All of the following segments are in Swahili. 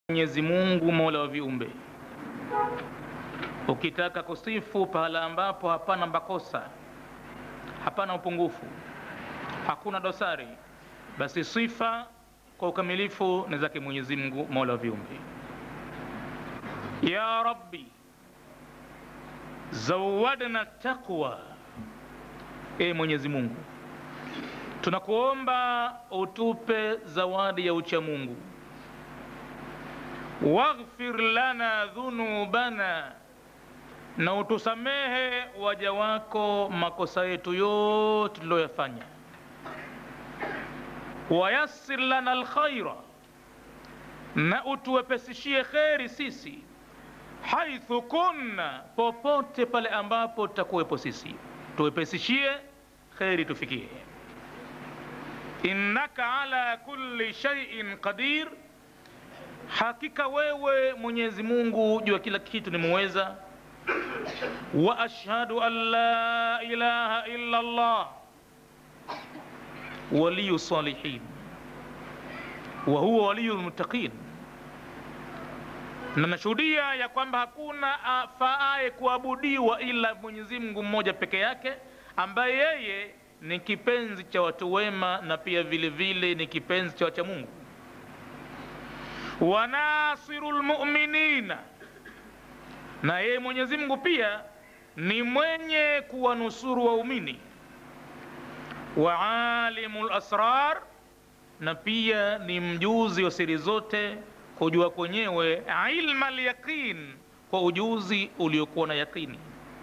Mwenyezi Mungu Mola wa viumbe. Ukitaka kusifu pahala ambapo hapana makosa, hapana upungufu, hakuna dosari, basi sifa kwa ukamilifu ni zake Mwenyezi Mungu Mola wa viumbe. Ya Rabbi zawadna taqwa, Mwenyezi Mungu tunakuomba utupe zawadi ya ucha Mungu. Waghfir lana dhunubana, na utusamehe waja wako makosa yetu yote tuliyoyafanya. Wayassir lana alkhaira, na utuwepesishie kheri sisi. Haithu kunna, popote pale ambapo tutakuwepo sisi, tuwepesishie kheri tufikie. Innaka ala kulli shay'in qadir, hakika wewe Mwenyezi Mungu juu ya kila kitu ni muweza. Wa ashhadu an la ilaha illa Allah waliyu salihin wa huwa waliyul muttaqin, na nashuhudia ya kwamba hakuna afaaye kuabudiwa ila Mwenyezi Mungu mmoja peke yake, ambaye yeye ni kipenzi cha watu wema na pia vile vile ni kipenzi cha wacha Mungu. Wa nasirul mu'minina, na yeye Mwenyezi Mungu pia ni mwenye kuwanusuru waumini. Wa alimul asrar, na pia ni mjuzi wa siri zote, kujua kwenyewe ilma al-yaqin, kwa ujuzi uliokuwa na yakini.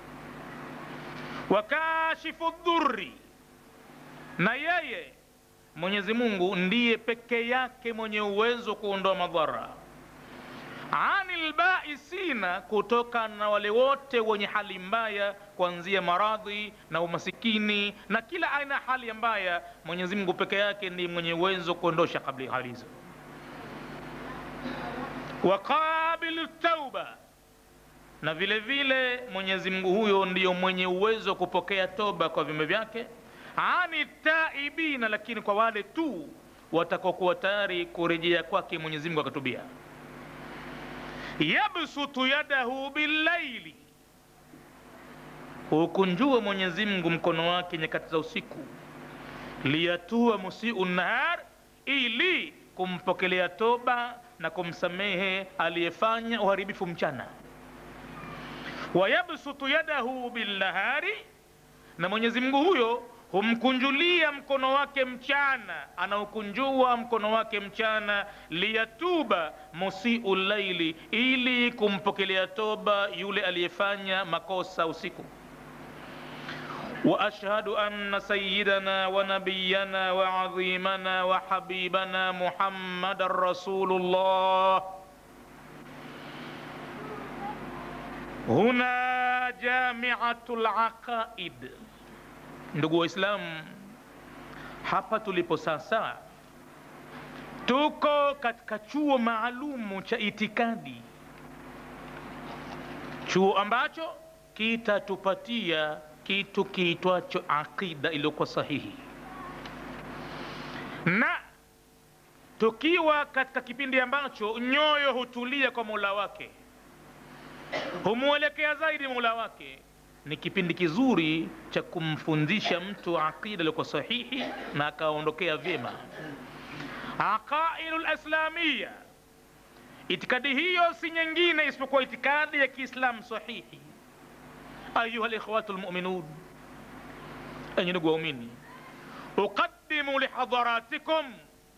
Wa kashifu dhurri, na yeye Mwenyezi Mungu ndiye peke yake mwenye uwezo kuondoa madhara. Anil baisina, kutoka na wale wote wenye hali mbaya, kuanzia maradhi na umasikini na kila aina hali mbaya, Mwenyezi Mungu peke yake ndiye mwenye uwezo kuondosha kabla hali hizo. Wa qabilu tauba, na vile vile Mwenyezi Mungu huyo ndiyo mwenye uwezo kupokea toba kwa viumbe vyake. Ani taibina, lakini kwa wale tu watakokuwa tayari kurejea kwake Mwenyezi Mungu akatubia. Yabsutu yadahu billaili, hukunjua Mwenyezi Mungu mkono wake nyakati za usiku. Liyatua musiu nahar, ili kumpokelea toba na kumsamehe aliyefanya uharibifu mchana. Wa yabsutu yadahu binnahari, na Mwenyezi Mungu huyo humkunjulia mkono wake mchana, anaukunjua mkono wake mchana. Liyatuba musiu llaili, ili kumpokelea toba yule aliyefanya makosa usiku. Wa ashhadu anna sayyidana wa nabiyyana wa adhimana wa habibana Muhammadan Rasulullah. Huna jami'atul aqaid. Ndugu Waislamu, hapa tulipo sasa tuko katika chuo maalumu cha itikadi, chuo ambacho kitatupatia kitu kiitwacho aqida iliyokuwa sahihi. Na tukiwa katika kipindi ambacho nyoyo hutulia kwa Mola wake, humuelekea zaidi Mola wake, ni kipindi kizuri cha kumfundisha mtu aqida iliyokuwa sahihi na akaondokea vyema. Aqaidul islamia, itikadi hiyo si nyingine isipokuwa itikadi ya Kiislamu sahihi. Ayuha alikhwatul mu'minun, enyi ndugu waumini, uqaddimu lihadharatikum,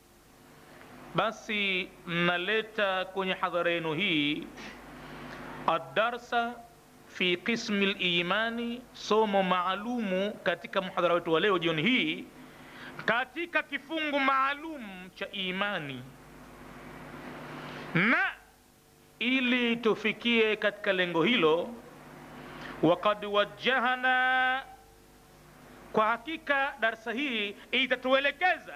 basi naleta kwenye hadhara yenu hii ad-darsa fi qismi al-imani, somo maalumu katika muhadhara wetu wa leo jioni hii, katika kifungu maalum cha imani. Na ili tufikie katika lengo hilo, waqad wajjahana, kwa hakika darsa hii itatuelekeza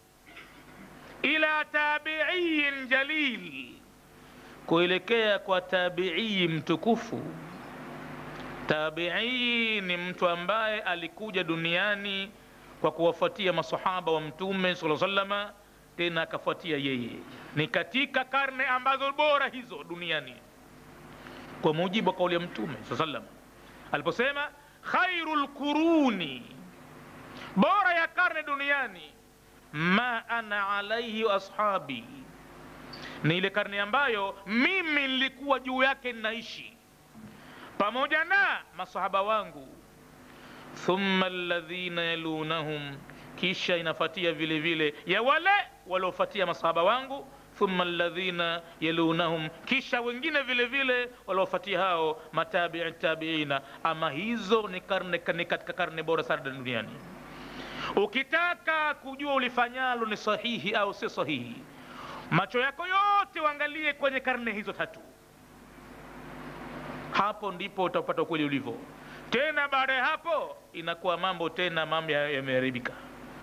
ila tabi'iyin jalil, kuelekea kwa tabi'i mtukufu. Tabi'i ni mtu ambaye alikuja duniani kwa kuwafuatia masahaba wa Mtume sallallahu alaihi wasallam, tena akafuatia yeye. Ni katika karne ambazo bora hizo duniani, kwa mujibu wa kauli ya Mtume sallam aliposema khairul quruni, bora ya karne duniani, ma ana alaihi wa ashabi, ni ile karne ambayo mimi nilikuwa juu yake ninaishi pamoja na masahaba wangu. Thumma alladhina yalunahum, kisha inafuatia vile vile ya wale waliofuatia masahaba wangu. Thumma alladhina yalunahum, kisha wengine vile vile waliofuatia hao matabi'i tabi'ina. Ama hizo ni katika karne bora sana duniani. Ukitaka kujua ulifanyalo ni sahihi au si sahihi, macho yako yote uangalie kwenye karne hizo tatu. Hapo ndipo utapata ukweli ulivyo. Tena baada ya hapo inakuwa mambo yameharibika.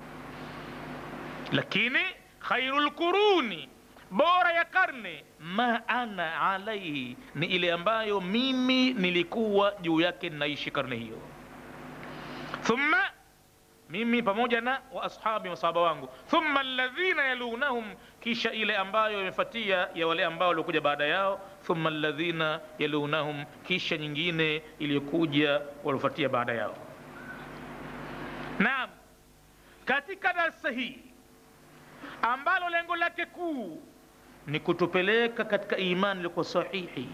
Lakini khairul quruni, bora ya karne, ma ana alaihi, ni ile ambayo mimi nilikuwa juu yake naishi karne hiyo. Thumma, mimi pamoja na wa ashabi, masahaba wangu. Thumma alladhina yalunahum, kisha ile ambayo imefuatia ya wale ambao walikuja baada yao. Thumma alladhina yalunahum, kisha nyingine iliyokuja waliofuatia baada yao. Naam, katika darasa hii ambalo lengo lake kuu ni kutupeleka katika imani iliyo sahihi,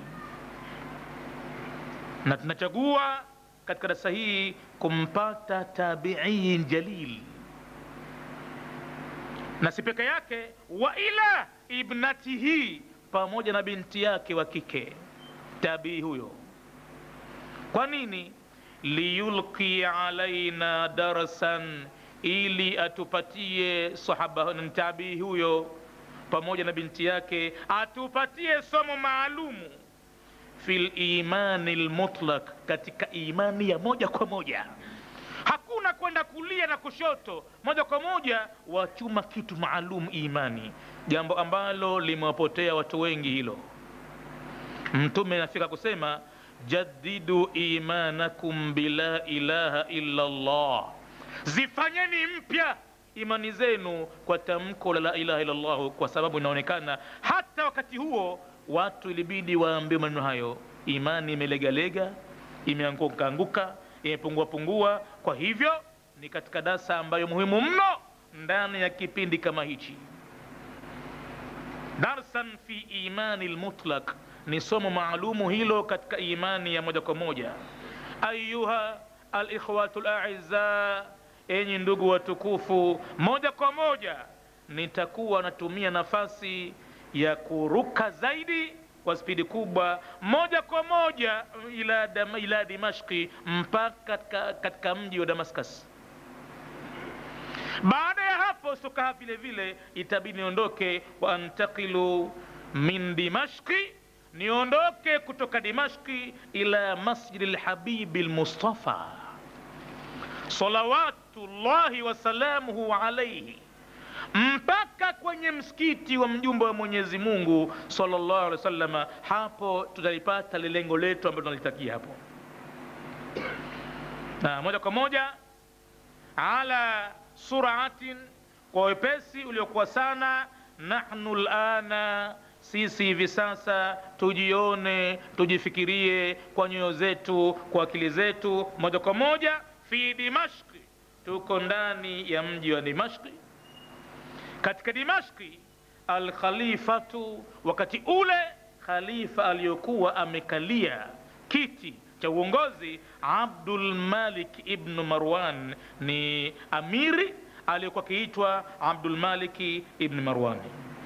na tunachagua katika darasa hii kumpata tabi'in jalil, na si peke yake, wa ila ibnatihi, pamoja na binti yake wa kike tabii huyo. Kwa nini? Liyulqi alaina darsan, ili atupatie sahaba tabii huyo pamoja na binti yake, atupatie somo maalumu fil imani almutlaq, katika imani ya moja kwa moja. Hakuna kwenda kulia na kushoto, moja kwa moja wachuma kitu maalum imani, jambo ambalo limewapotea watu wengi hilo. Mtume anafika kusema jaddidu imanakum bila ilaha illa Allah, zifanyeni mpya imani zenu kwa tamko la ilaha illa Allah, kwa sababu inaonekana hata wakati huo watu ilibidi waambie maneno hayo. Imani imelegalega, imeanguka anguka, imepungua pungua. Kwa hivyo ni katika darasa ambayo muhimu mno ndani ya kipindi kama hichi. Darsan fi imani almutlaq, ni somo maalumu hilo katika imani ya moja kwa moja. Ayuha alikhwatu al'azza, enyi ndugu watukufu, moja kwa moja nitakuwa natumia nafasi ya kuruka zaidi kwa spidi kubwa, moja kwa moja ila Dimashqi, mpaka katika mji wa Damascus. Baada ya hapo soka vile vile itabidi niondoke, wa antaqilu min Dimashqi, niondoke kutoka Dimashqi ila masjidil habibil Mustafa salawatullahi wa salamuhu alayhi, mpaka kwenye msikiti wa mjumbe wa Mwenyezi Mungu sallallahu alaihi wasallam. Hapo tutalipata lengo letu ambalo tunalitakia hapo. Na moja kwa moja ala suratin, kwa wepesi uliokuwa sana. Nahnu alana, sisi hivi sasa tujione, tujifikirie kwa nyoyo zetu, kwa akili zetu, moja kwa moja fi Dimashqi, tuko ndani ya mji wa Dimashqi. Katika Dimashqi al-khalifatu, wakati ule khalifa aliyokuwa amekalia kiti cha uongozi, Abdul Malik ibn Marwan, ni amiri aliyokuwa kiitwa Abdul Malik ibn Marwan.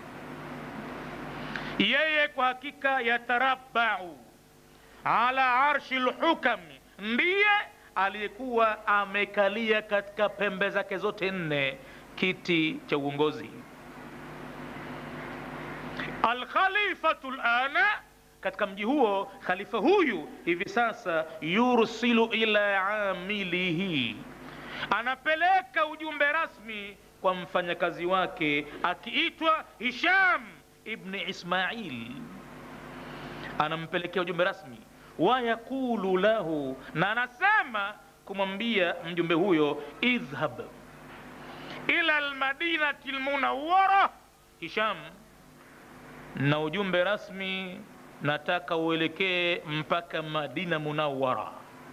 Yeye kwa hakika yatarabbau ala arshil hukam, ndiye aliyekuwa amekalia katika pembe zake zote nne kiti cha uongozi. Al-khalifatu al-ana, katika mji huo khalifa huyu hivi sasa yursilu ila amilihi, anapeleka ujumbe rasmi kwa mfanyakazi wake akiitwa Hisham ibn Ismail, anampelekea ujumbe rasmi. Wa yakulu lahu, na anasema kumwambia mjumbe huyo, idhhab ila almadinati almunawwara Hisham, na ujumbe rasmi nataka uelekee mpaka Madina Munawwara,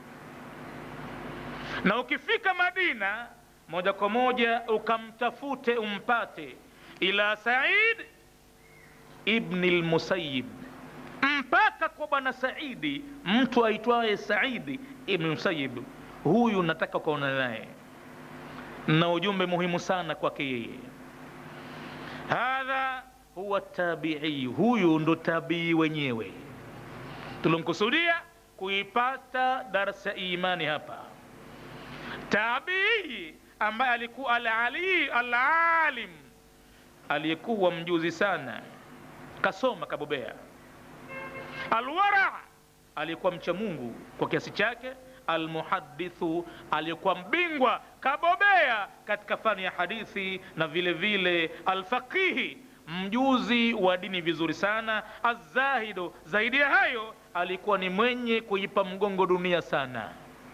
na ukifika Madina moja kwa moja ukamtafute umpate ila Said ibn al-Musayyib, mpaka kwa bwana Saidi, mtu aitwaye Saidi ibn Musayyib. Huyu nataka kuonana naye, na ujumbe muhimu sana kwake yeye. Hadha huwa tabi'i, huyu ndo tabii wenyewe tulomkusudia kuipata darsa imani hapa. Tabii ambaye alikuwa al-alim, aliyekuwa mjuzi sana, kasoma kabobea. Alwara, alikuwa mcha Mungu kwa kiasi chake. Almuhaddithu, alikuwa mbingwa kabobea katika fani ya hadithi, na vile vile alfaqihi, mjuzi wa dini vizuri sana. Azahidu, zaidi ya hayo alikuwa ni mwenye kuipa mgongo dunia sana.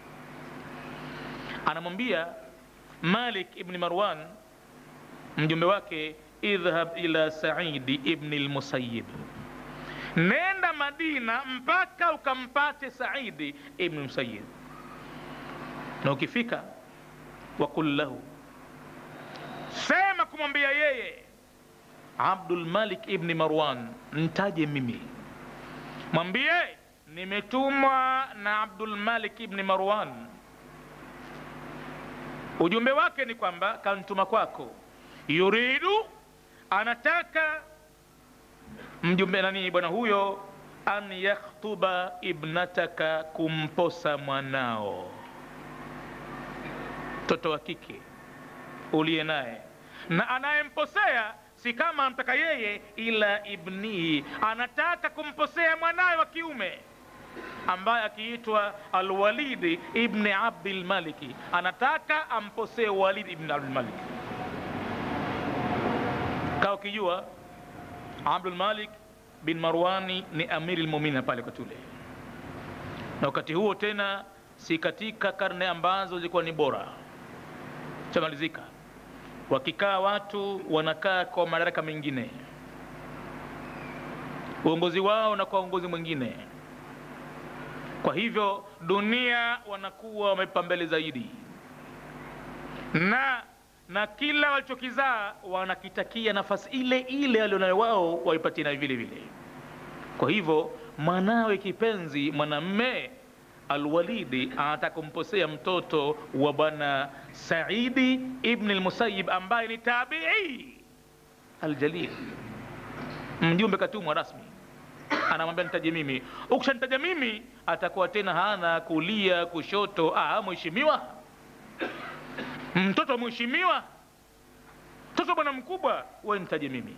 Anamwambia Malik ibn Marwan mjumbe wake, idhhab ila Said ibn al-Musayyib, nenda Madina mpaka ukampate Saidi ibn Musayyib, na ukifika wakul lahu, sema kumwambia yeye Abdul Malik ibn Marwan, ntaje mimi, mwambie nimetumwa na Abdul Malik ibn Marwan. Ujumbe wake ni kwamba kantuma kwako, yuridu, anataka mjumbe nani bwana huyo, an yakhtuba ibnataka, kumposa mwanao, mtoto wa kike uliye naye, na anayemposea si kama anataka yeye, ila ibnihi, anataka kumposea mwanawe wa kiume ambaye akiitwa Al-Walid ibn Abdul Malik, anataka amposee Walid ibn Abdul Malik. Kao kijua Abdul Malik bin Marwani ni amiri al-mu'minin pale kwa tule, na wakati huo tena si katika karne ambazo zilikuwa ni bora, chamalizika. Wakikaa watu wanakaa kwa madaraka mengine, uongozi wao na kwa uongozi mwingine. Kwa hivyo dunia wanakuwa wamepa mbele zaidi, na kila walichokizaa wanakitakia nafasi ile ile alionayo wao waipatie na vile vile. Kwa hivyo mwanawe kipenzi mwanamme Al-Walidi anataka kumposea mtoto wa bwana Saidi ibn al-Musayyib ambaye ni tabi'i al-jalil. Mjumbe katumwa rasmi, anamwambia nitaje mimi. Ukishanitaja mimi atakuwa tena hana kulia kushoto. Mheshimiwa, mtoto mheshimiwa, mtoto bwana mkubwa, wewe nitaje mimi.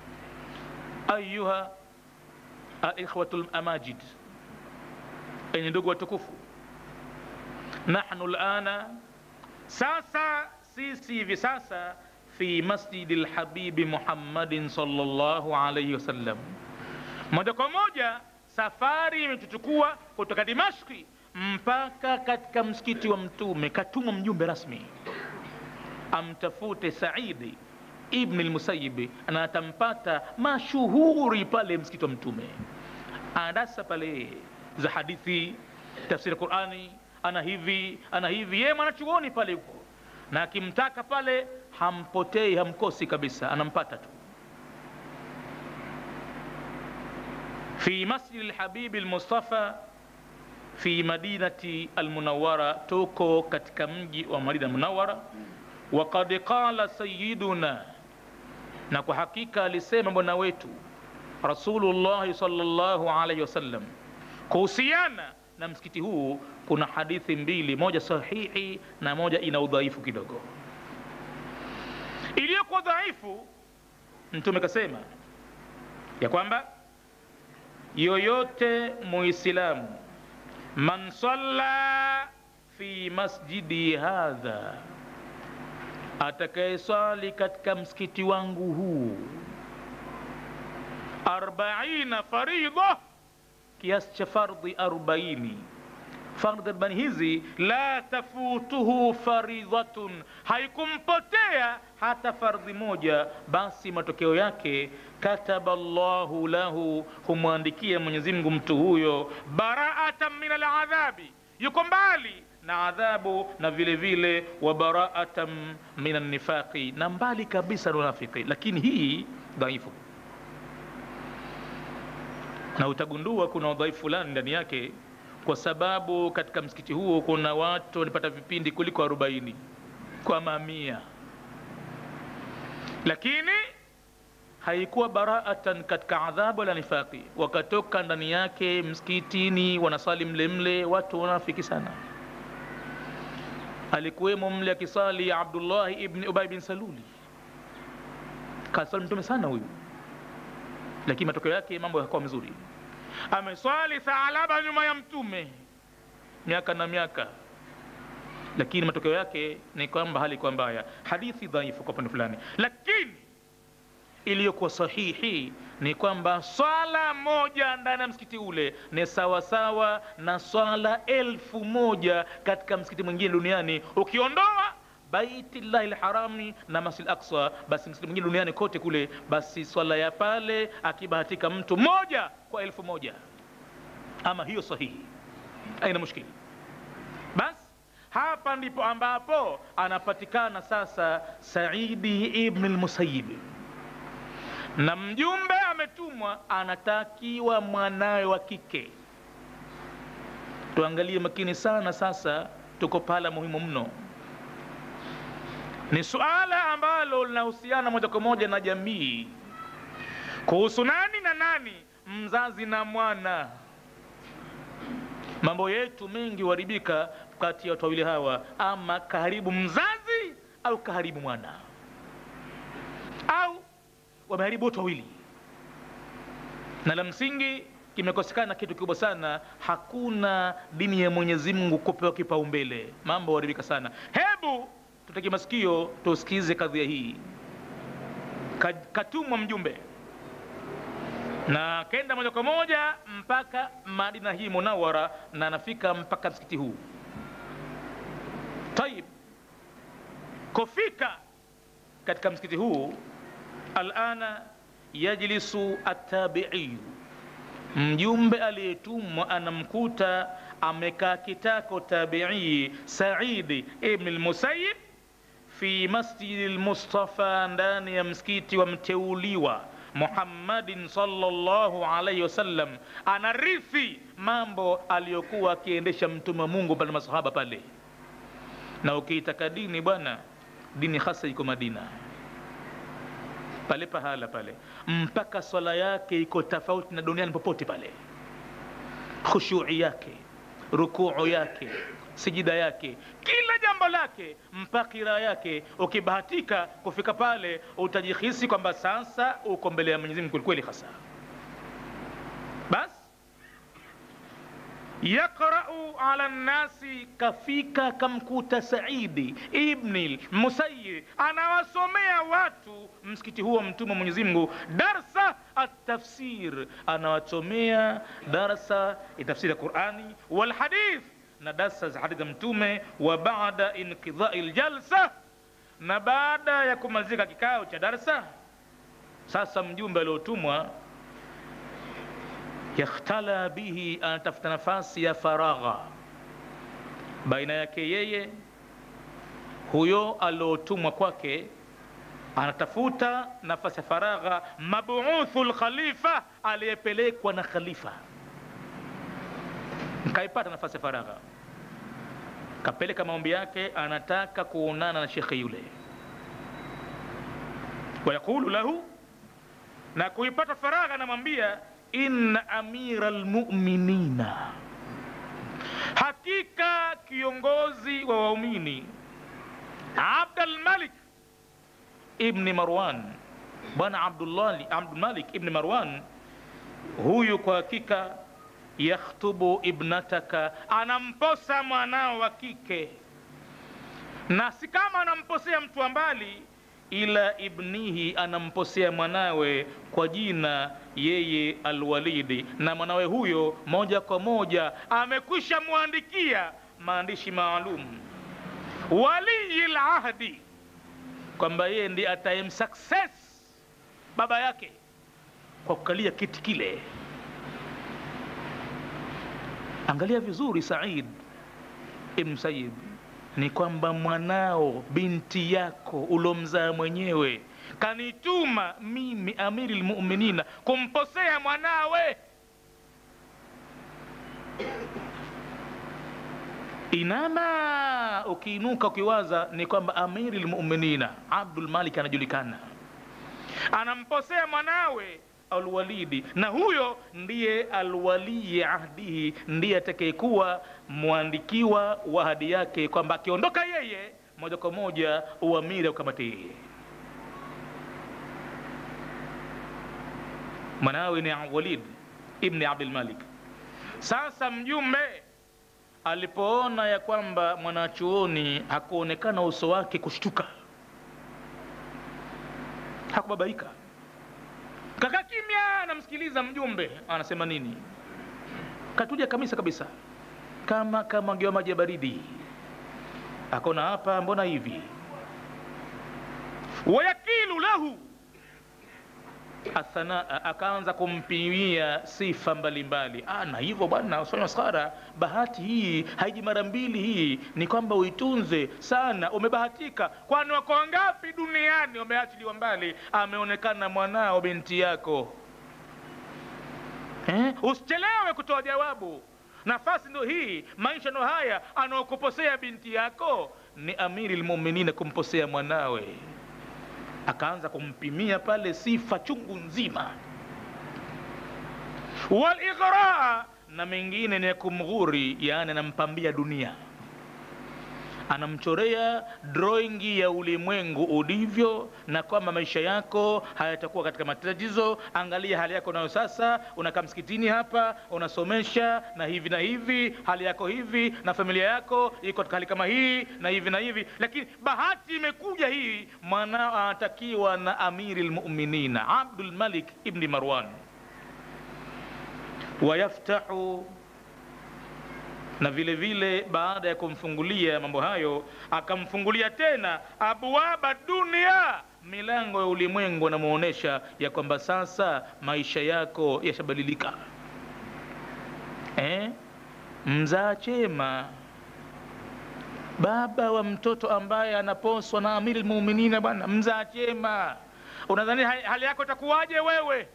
Ayuha al-ikhwatul amajid, enyi ndugu watukufu, nahnu al-ana, sasa sisi hivi sasa, fi masjidil habibi Muhammadin sallallahu alayhi wasallam. Moja kwa moja safari imetuchukua kutoka Dimashki mpaka katika msikiti wa Mtume. Katuma mjumbe rasmi amtafute Saidi ibn al-Musayyib, na atampata mashuhuri pale msikiti wa Mtume. Anadasa pale za hadithi, tafsiri Qur'ani, ana hivi yeye mwanachuoni pale huko, na akimtaka pale hampotei, hamkosi kabisa, anampata tu. Fi masjid al-Habib al-Mustafa fi madinati al-Munawwara, tuko katika mji wa Madina Munawwara. Wa qad qala sayyiduna, na kwa hakika alisema bwana wetu Rasulullah sallallahu alayhi wasallam kuhusiana na msikiti huu. Kuna hadithi mbili, moja sahihi na moja ina udhaifu kidogo. Iliyokuwa dhaifu, Mtume kasema ya kwamba yoyote muislamu, man salla fi masjidi hadha, atakayesali katika msikiti wangu huu 40 faridha, kiasi cha fardhi 40, fardhu arbani hizi, la tafutuhu faridhatun, haikumpotea hata fardhi moja, basi matokeo yake kataba Allahu lahu, humwandikia Mwenyezi Mungu mtu huyo bara'atan min al-adhabi, yuko mbali na adhabu, na vile vile wa bara'atan min an-nifaqi, na mbali kabisa na unafiki. Lakini hii dhaifu, na utagundua kuna udhaifu fulani ndani yake, kwa sababu katika msikiti huo kuna watu walipata vipindi kuliko 40 kwa mamia, lakini haikuwa bara'atan katika adhabu la nifaqi. Wakatoka ndani yake msikitini wanasali mle mle watu wanafiki sana. Alikuwemo mle akisali Abdullah ibn Ubay bin Saluli, kasali mtume sana huyu, lakini matokeo yake mambo yakawa mzuri. Ameswali Thaalaba nyuma ya mtume miaka na miaka, lakini matokeo yake ni kwamba hali kwa mbaya. Hadithi dhaifu kwa upande fulani, lakini iliyokuwa sahihi ni kwamba swala moja ndani ya msikiti ule ni sawa sawa na swala 1000 katika msikiti mwingine duniani, ukiondoa Baitullahil Harami na Masjid Aqsa, basi msikiti mwingine duniani kote kule, basi swala ya pale akibahatika mtu moja kwa 1000. Ama hiyo sahihi, haina mushkili. Basi hapa ndipo ambapo anapatikana sasa Saidi ibn al-Musayyib, na mjumbe ametumwa, anatakiwa mwanawe wa kike. Tuangalie makini sana sasa, tuko pala muhimu mno. Ni suala ambalo linahusiana moja kwa moja na jamii, kuhusu nani na nani, mzazi na mwana. Mambo yetu mengi huharibika kati ya watu wawili hawa, ama kaharibu mzazi au kaharibu mwana, au wameharibu wote wawili, na la msingi kimekosekana kitu kikubwa sana. Hakuna dini ya Mwenyezi Mungu kupewa kipaumbele, mambo huharibika sana. Hebu tuteke masikio tusikize kadhia hii. Katumwa mjumbe na kenda moja kwa moja mpaka Madina hii Munawara, na anafika mpaka msikiti huu. Taib, kufika katika msikiti huu, alana yajlisu at-tabi'i, mjumbe aliyetumwa anamkuta amekaa kitako tabi'i Saidi ibn al-Musayyib fi masjid al-Mustafa, ndani ya msikiti wa mteuliwa Muhammadin sallallahu alayhi wasallam. Anarithi mambo aliyokuwa akiendesha mtume wa Mungu pale, masahaba pale. Na ukiitaka dini bwana, dini hasa iko Madina pale, pahala pale, mpaka swala yake iko tofauti na duniani popote pale. Khushu'i yake, rukuu yake, sijida yake, kila jambo lake, mpaka yake. Ukibahatika kufika pale, utajihisi kwamba sasa uko mbele ya Mwenyezi Mungu kweli hasa. Bas yaqra'u ala nnasi, kafika kamkuta Saidi ibn al-Musayyib anawasomea watu msikiti huo mtume Mwenyezi Mungu darsa at-tafsir, anawasomea darsa tafsiri ya Qur'ani wal hadith, na darsa za hadithi mtume. Wa ba'da inqidha'i al-jalsa, na baada ya kumalizika kikao cha darsa, sasa mjumbe aliotumwa yakhtala bihi, anatafuta nafasi ya faragha baina yake yeye huyo aliotumwa kwake, anatafuta nafasi ya faragha. Mabu'uthul khalifa, aliyepelekwa na khalifa, kaipata nafasi ya faragha, kapeleka maombi yake, anataka kuonana na shekhi yule. Wayaqulu lahu, na kuipata faragha anamwambia, inna amira almu'minina, hakika kiongozi wa waumini Abdul Malik ibn Marwan, bwana Abdul Malik ibn Marwan huyu, kwa hakika yakhtubu ibnataka, anamposa mwanao wa kike. Na si kama anamposea mtu wa mbali, ila ibnihi, anamposea mwanawe kwa jina yeye Alwalidi, na mwanawe huyo moja kwa moja amekwisha muandikia maandishi maalum waliyil ahdi, kwamba yeye ndiye atayemsuccess baba yake kwa kukalia kiti kile. Angalia vizuri Said ibn Musayyib, ni kwamba mwanao, binti yako ulomzaa mwenyewe, kanituma mimi Amirul Mu'minina kumposea mwanawe. Inama ukiinuka ukiwaza ni kwamba Amirul Mu'minina Abdul Malik anajulikana, anamposea mwanawe Alwalidi, na huyo ndiye alwali ahdihi, ndiye atakayekuwa muandikiwa wa ahadi yake, kwamba akiondoka yeye moja kwa moja uamiri ukamate. Mwanawe ni Walid ibn Abdul Malik. Sasa mjumbe alipoona ya kwamba mwanachuoni hakuonekana uso wake kushtuka, hakubabaika, kaka kimya, anamsikiliza mjumbe anasema nini. Katuja kabisa kama ngewa maji ya baridi. Akona hapa, mbona hivi? Wayakilu lahu athanaa, akaanza kumpimia sifa mbalimbali. Na hivyo bwana, usifanye maskhara, bahati hii haiji mara mbili, hii ni kwamba uitunze sana, umebahatika. Kwani wako ngapi duniani wameachiliwa mbali, ameonekana mwanao, binti yako. Usichelewe kutoa jawabu, nafasi ndo hii, maisha ndo haya. Anaokuposea binti yako ni Amirul Mu'minina kumposea mwanawe. Akaanza kumpimia pale sifa chungu nzima. Wal ighraa, na mengine ni kumghuri, yani anampambia dunia, anamchorea drawing ya ulimwengu ulivyo, na kwamba maisha yako hayatakuwa katika matatizo. Angalia hali yako nayo sasa, unakaa msikitini hapa, unasomesha na hivi na hivi, hali yako hivi, na familia yako iko katika hali kama hii na hivi na hivi, lakini bahati imekuja hii, mwanao anatakiwa na Amirul Mu'minina Abdul Malik ibn Marwan. Wayaftahu, na vile vile baada ya kumfungulia mambo hayo, akamfungulia tena abwaba dunia, milango ya ulimwengu, anamuonesha ya kwamba sasa maisha yako yashabadilika. Mzaa chema, baba wa mtoto ambaye anaposwa na Amirul Mu'minina, bwana mzaa chema, unadhani hali yako itakuwaje wewe?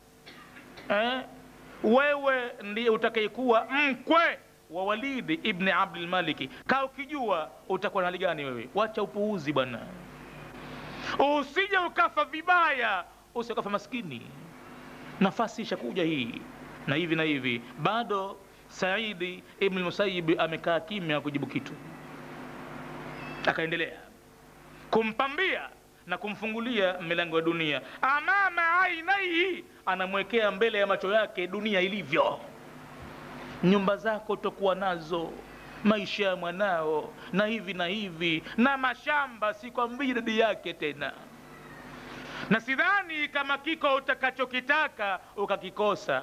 Wewe ndiye utakayekuwa mkwe wa Walid ibn Abdul Malik. Kaa ukijua utakuwa na hali gani wewe. Wacha upuuzi bwana, usije ukafa vibaya, usije ukafa maskini. Nafasi ishakuja hii na hivi na hivi. Bado Saidi ibn Musayyib amekaa kimya kujibu kitu. Akaendelea kumpambia na kumfungulia milango ya dunia. Amama ainaihi, anamwekea mbele ya macho yake dunia ilivyo. Nyumba zako utakuwa nazo, maisha ya mwanao na hivi na hivi, na mashamba sikwambii idadi yake tena, na sidhani kama kiko utakachokitaka ukakikosa.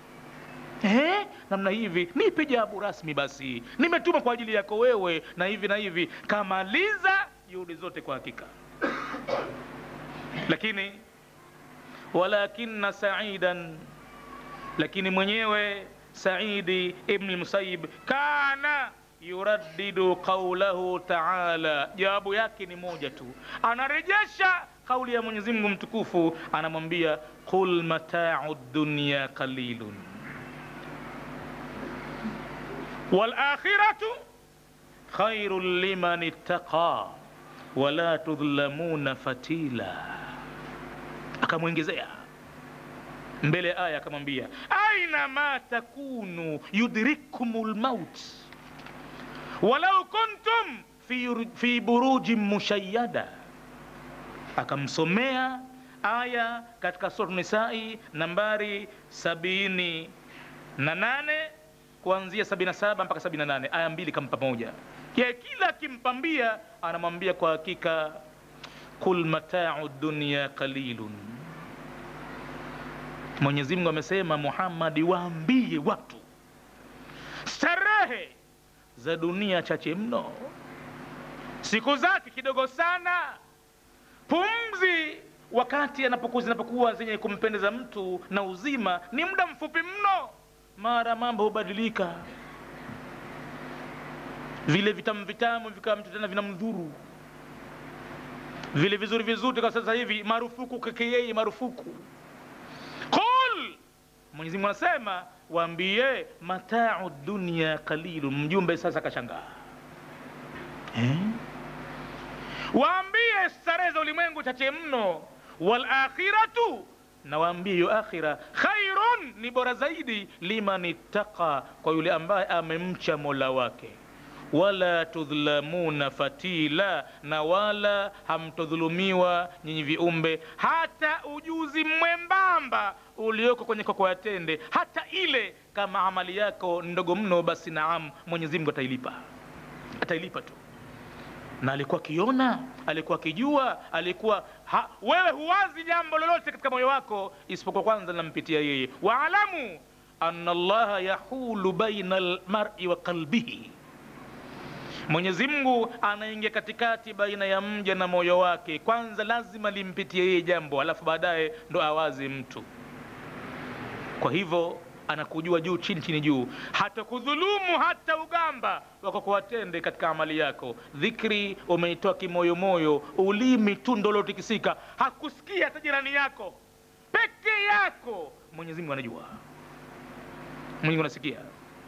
Namna hivi, nipe jawabu rasmi basi, nimetuma kwa ajili yako wewe na hivi na hivi. Kamaliza juhudi zote kwa hakika. Lakini walakinna Saidan, lakini mwenyewe Saidi ibn Musayyib kana yuraddidu qawlahu ta'ala, jawabu yake ni moja tu, anarejesha kauli ya Mwenyezi Mungu mtukufu, anamwambia qul mata'ud dunya qalilun wal akhiratu khairul liman ittaqa wala tudhlamuna fatila. Akamwongezea mbele ya aya akamwambia aina ma takunu yudrikumul maut walau kuntum fi burujin mushayyada. Akamsomea aya katika sura Nisa'i nambari 78 kuanzia 77 mpaka 78, aya mbili kampa moja. Kila kimpambia anamwambia kwa hakika qul mata'u dunya qalilun. Mwenyezi Mungu amesema, Muhammad, waambie watu starehe za dunia chache mno, siku zake kidogo sana. Pumzi wakati zinapokuwa zenye kumpendeza mtu na uzima ni muda mfupi mno, mara mambo hubadilika. Vile vitamu vikawa mtu tena vinamdhuru, vile vizuri vizuri kwa sasa hivi marufuku keke yeye, marufuku. Qul, Mwenyezi Mungu anasema waambie, mata'u dunya qalilun. Mjumbe sasa kashangaa, waambie starehe za ulimwengu chache mno, wal akhiratu, na waambie hiyo akhira, khairun, ni bora zaidi, liman ittaqa, kwa yule ambaye amemcha Mola wake, wala tudhlamuna fatila, na wala hamtodhulumiwa nyinyi viumbe hata ujuzi mwembamba ulioko kwenye koko ya tende, hata ile kama amali yako ndogo mno, basi naam, Mwenyezi Mungu atailipa tu. Na alikuwa akiona, alikuwa akijua, wewe huwazi jambo lolote katika moyo wako isipokuwa kwanza linampitia yeye. Waalamu anna Allaha yahulu baina almar'i wa qalbihi, Mwenyezi Mungu anaingia katikati baina ya mja na moyo wake. Kwanza lazima limpitie yeye jambo, alafu baadaye ndo awazi mtu. Kwa hivyo anakujua juu chini, chini juu, hata kudhulumu hata ugamba wako kuwatende katika amali yako. Dhikri umeitoa kimoyo moyo, ulimi tu ndo lotikisika, hakusikia hata jirani yako, peke yako. Mwenyezi Mungu anajua, Mwenyezi Mungu anasikia.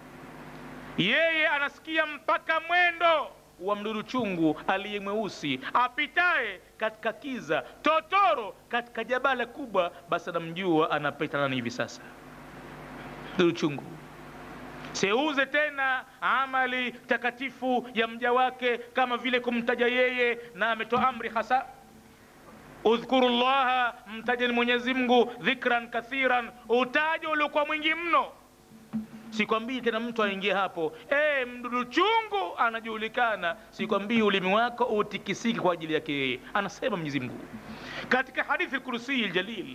Yeye anasikia mpaka mwendo wa mdudu chungu aliye mweusi apitaye katika kiza totoro katika jabala kubwa, basi anamjua anapita nani hivi sasa. Mdudu chungu. Seuze tena amali takatifu ya mja wake kama vile kumtaja yeye, na ametoa amri hasa, udhkurullaha, mtajeni Mwenyezi Mungu dhikran kathiran, utajo uliokuwa mwingi mno. Sikwambii tena mtu aingie hapo, mdudu chungu anajulikana. Sikwambii ulimi wako utikisiki kwa ajili yake yeye. Anasema Mwenyezi Mungu katika hadithi al-Kursi al-Jalil,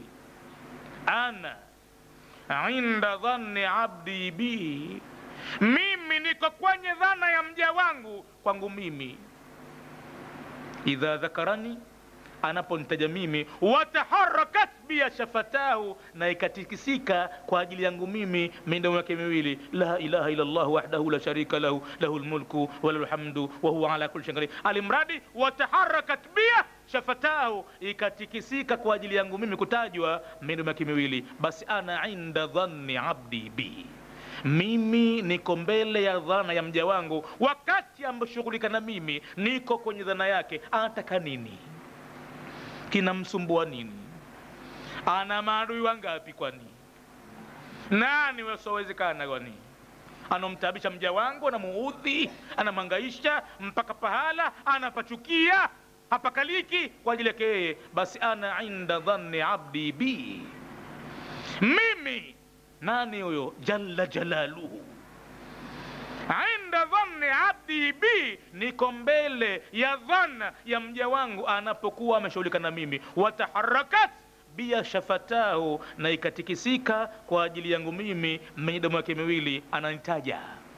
ana inda dhanni abdi bi, mimi niko kwenye dhana ya mja wangu kwangu mimi. Idha dhakarani, anaponitaja mimi, wataharakat biya shafatahu, na ikatikisika kwa ajili yangu mimi midomo yake miwili, la ilaha illa Allah wahdahu la sharika lahu, lahul mulku wa lahul hamdu wa huwa ala kulli shay'in qadir. Alimradi wataharakat biya shafatahu, ikatikisika kwa ajili yangu mimi kutajwa midomo yake miwili, basi ana inda dhanni abdi bi, mimi niko mbele ya dhana ya mja wangu. Wakati amboshughulika na mimi, niko kwenye dhana yake. Anataka nini? Kinamsumbua nini? Ana maadui wangapi? Kwani nani wasiowezekana? Kwani anomtabisha mja wangu, anamuudhi, anamhangaisha mpaka pahala anapachukia, hapakaliki kwa ajili yake yeye. Basi ana inda dhanni abdi bi, mimi nani huyo? Jalla jalaluhu. Inda dhanni abdi bi, niko mbele ya dhana ya mja wangu anapokuwa ameshughulika na mimi. Wataharakat biya shafatahu, na ikatikisika kwa ajili yangu mimi midomo yake miwili. Ananitaja,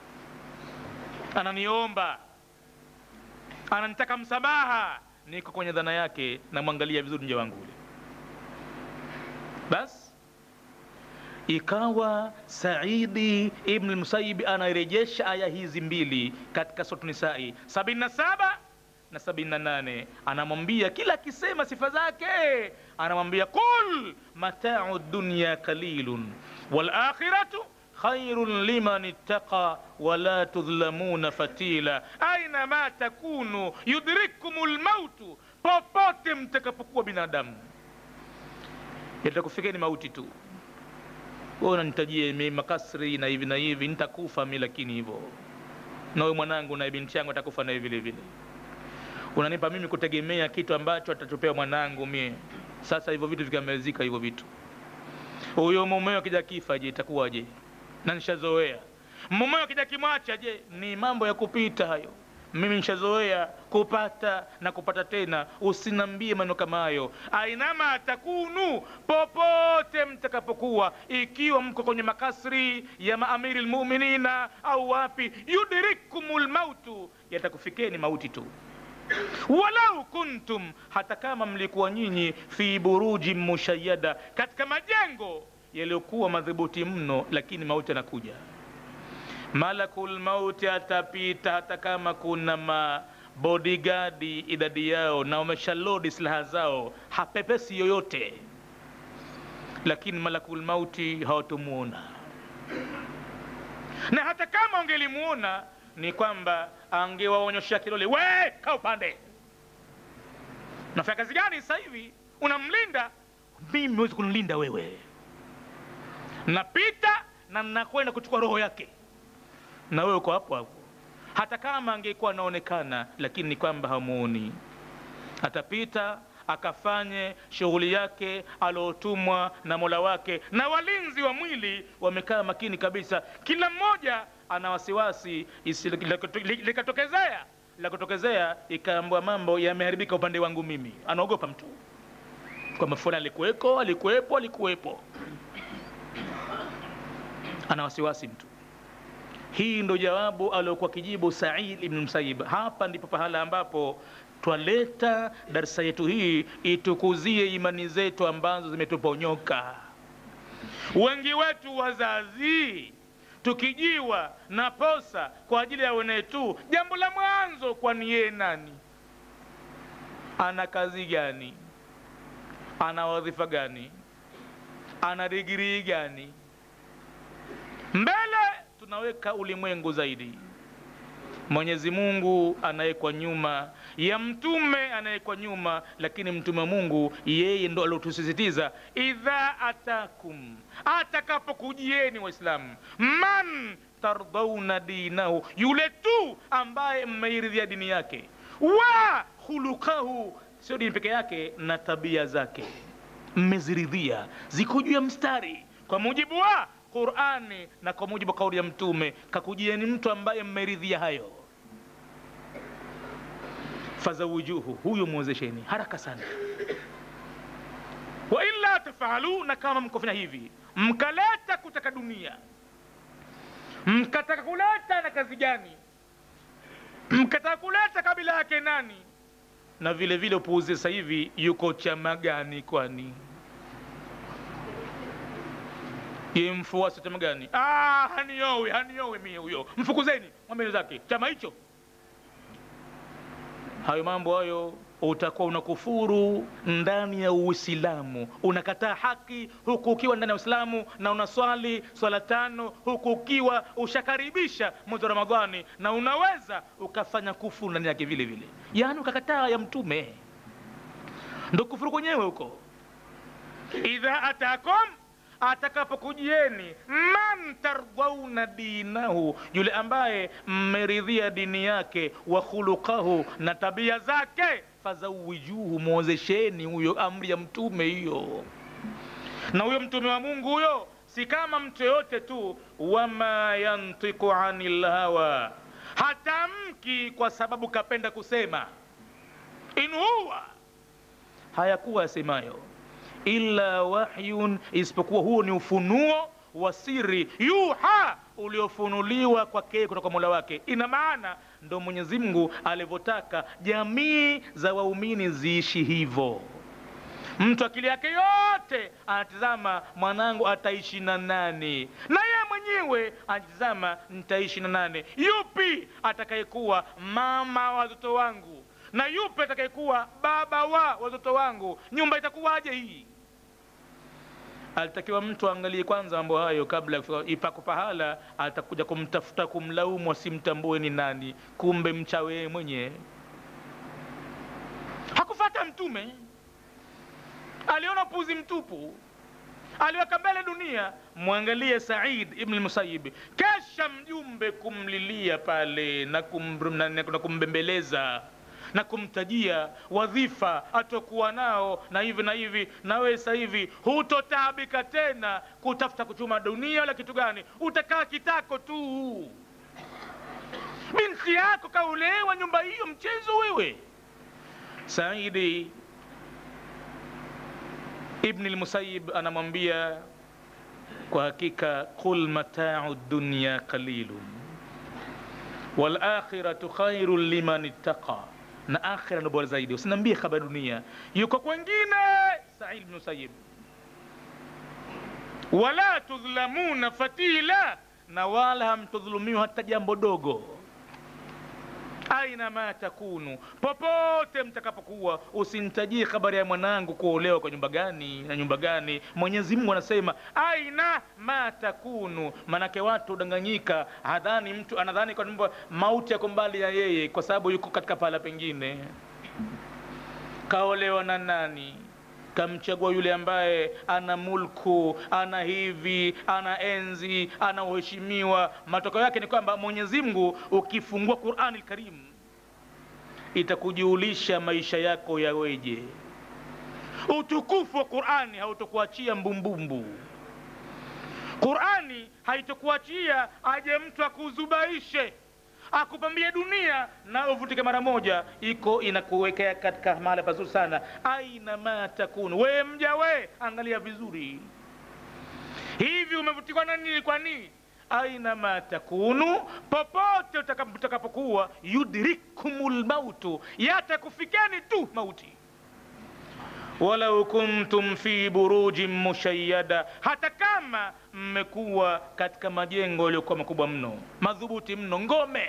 ananiomba, ananitaka msamaha, niko kwenye dhana yake, na mwangalia vizuri mja wangu ule. Bas ikawa Saidi ibn al-Musayyib anarejesha aya hizi mbili katika sura Nisaa 77 na 78. Anamwambia kila akisema sifa zake, anamwambia qul mata'u dunya qalilun wal akhiratu khairun liman ittaqa wa la tudhlamuna fatila, aina ma takunu yudrikumul mautu, popote mtakapokuwa binadamu yatakufikeni mauti tu. Wewe unanitajia mimi makasri na hivi na hivi, nitakufa mimi, lakini hivyo na wewe mwanangu na binti yangu atakufa na vile vile. Unanipa mimi kutegemea kitu ambacho atatupea mwanangu mimi. Sasa hivyo vitu vikamezika, hivyo vitu. Huyo mumeo akija kifa, je, itakuwaje? Na nishazoea. Mumeo akija kimwacha, je, ni mambo ya kupita hayo. mimi nishazoea kupata na kupata tena, usinambie maneno kama hayo. Ainama takunu, popote mtakapokuwa, ikiwa mko kwenye makasri ya maamiri almu'minina au wapi, yudrikumul mautu, yatakufikeni mauti tu. Walau kuntum, hata kama mlikuwa nyinyi, fi buruji mushayyada, katika majengo yaliyokuwa madhubuti mno, lakini mauti yanakuja. Malakul mauti atapita, hata kama kuna bodyguard idadi yao na wameshalodi silaha zao, hapepesi yoyote, lakini malakul mauti hawatumuona. Na hata kama wangelimuona, ni kwamba angewaonyesha kidole, we kaa upande, nafanya kazi gani sasa hivi, unamlinda mimi, huwezi kunilinda wewe. Napita na nakwenda kuchukua roho yake, na wewe uko hapo hapo. Hata kama angekuwa anaonekana, lakini ni kwamba hamuoni. Atapita akafanye shughuli yake aliotumwa na Mola wake, na walinzi wa mwili wamekaa makini kabisa. Kila mmoja ana wasiwasi likatokezea ikaambwa mambo yameharibika upande wangu mimi. Anaogopa mtu kwamba fulani alikuwepo. Ana wasiwasi mtu. Hii ndo jawabu aliyokuwa kijibu Sa'id ibn Musayyib. Hapa ndipo pahala ambapo twaleta darsa yetu hii itukuzie imani zetu ambazo zimetuponyoka. Wengi wetu wazazi tukijiwa na posa kwa ajili ya wenetu, jambo la mwanzo, kwani yeye nani, ana kazi gani, ana wadhifa gani, ana degree gani, mbele tunaweka ulimwengu zaidi. Mwenyezi Mungu anawekwa nyuma ya mtume, anawekwa nyuma, lakini mtume wa Mungu yeye ndo alotusisitiza, idha atakum, atakapokujieni Waislamu, man tardawna dinahu, yule tu ambaye mmeiridhia dini yake, wa khuluqahu, sio dini peke yake, na tabia zake mmeziridhia, ziko juu ya mstari kwa mujibu wa Qur'ani na kwa mujibu wa kauli ya mtume, kakujieni mtu ambaye mmeridhia hayo, fazawijuhu, huyo muozesheni haraka sana. Wa illa tafalu, na kama mkofanya hivi, mkaleta kutaka dunia, mkataka kuleta na kazi gani, mkataka kuleta kabila yake nani, na vile vile upuuze sasa hivi yuko chama gani, kwani mfuasi chama gani? Haniowi mimi huyo, mfukuzeni, mwambie zake chama hicho. Hayo mambo hayo, utakuwa unakufuru ndani ya Uislamu, unakataa haki huku ukiwa ndani ya Uislamu, na unaswali swala 5 huku ukiwa ushakaribisha mwezi wa Ramadhani, na unaweza ukafanya kufuru ndani yake vile vile, yani ukakataa ya mtume. Ndio kufuru kwenyewe huko. Idha atakum, atakapokujieni, man tardawna dinahu, yule ambaye mmeridhia dini yake, wa khuluqahu, na tabia zake, fazawijuhu, muozesheni huyo. Amri ya mtume hiyo, na huyo mtume wa Mungu huyo si kama mtu yote tu. Wama yantiku anil hawa, hatamki kwa sababu kapenda kusema. In huwa, hayakuwa asemayo, illa wahyun, isipokuwa huo ni ufunuo wa siri, yuha, uliofunuliwa kwake kutoka Mola wake. Ina maana ndo Mwenyezi Mungu alivyotaka jamii za waumini ziishi hivyo. Mtu akili yake yote anatizama mwanangu ataishi na nani, na yeye mwenyewe anatizama nitaishi na nani. Yupi atakayekuwa mama wa watoto wangu, na yupi atakayekuwa baba wa watoto wangu, nyumba itakuwaje hii? Alitakiwa mtu angalie kwanza mambo hayo kabla ipako pahala atakuja kumtafuta kumlaumu, asimtambue ni nani, kumbe mchawe mwenyewe. Hakufuata mtume, aliona puzi mtupu, aliweka mbele dunia. Mwangalie Sa'id ibn Musayyib, kesha mjumbe kumlilia pale na kumbembeleza na kumtajia wadhifa atokuwa nao na hivi na hivi, na wewe sasa hivi hutotaabika tena kutafuta kuchuma dunia wala kitu gani, utakaa kitako tu. binti yako kaolewa nyumba hiyo, mchezo wewe. Saidi ibn al-Musayyib anamwambia, kwa hakika qul mata'u dunya qalilun wal akhiratu khairul liman ittaqa, na akhira ni bora zaidi, usiniambie habari dunia, yuko kwingine. Said ibn Musayyib, wala tudhlamuna fatila, na wala hamtudhulumiwa hata jambo dogo. Aina ma takunu, popote mtakapokuwa, usinitajie habari ya mwanangu kuolewa kwa nyumba gani na nyumba gani. Mwenyezi Mungu anasema aina ma takunu, manake watu udanganyika, hadhani mtu anadhani kwa nyumba mauti yako mbali ya yeye, kwa sababu yuko katika pahala pengine. Kaolewa na nani? Kamchagua yule ambaye ana mulku, ana hivi, ana enzi, ana uheshimiwa. Matokeo yake ni kwamba Mwenyezi Mungu ukifungua Qur'ani al-Karim itakujulisha maisha yako yaweje. Utukufu wa Qur'ani hautokuachia mbumbumbu. Qur'ani haitokuachia aje mtu akuzubaishe, akupambie dunia na uvutike mara moja. Iko inakuwekea katika mahali pazuri sana. Aina ma takunu, we mja we, angalia vizuri. Hivi umevutikwa na nini? Kwa nini? Aina ma takunu, popote utakapokuwa, yudrikumul mautu, yatakufikeni tu mauti. Walau kuntum fi burujin mushayyada, hata kama mmekuwa katika majengo yaliyokuwa makubwa mno, madhubuti mno, ngome.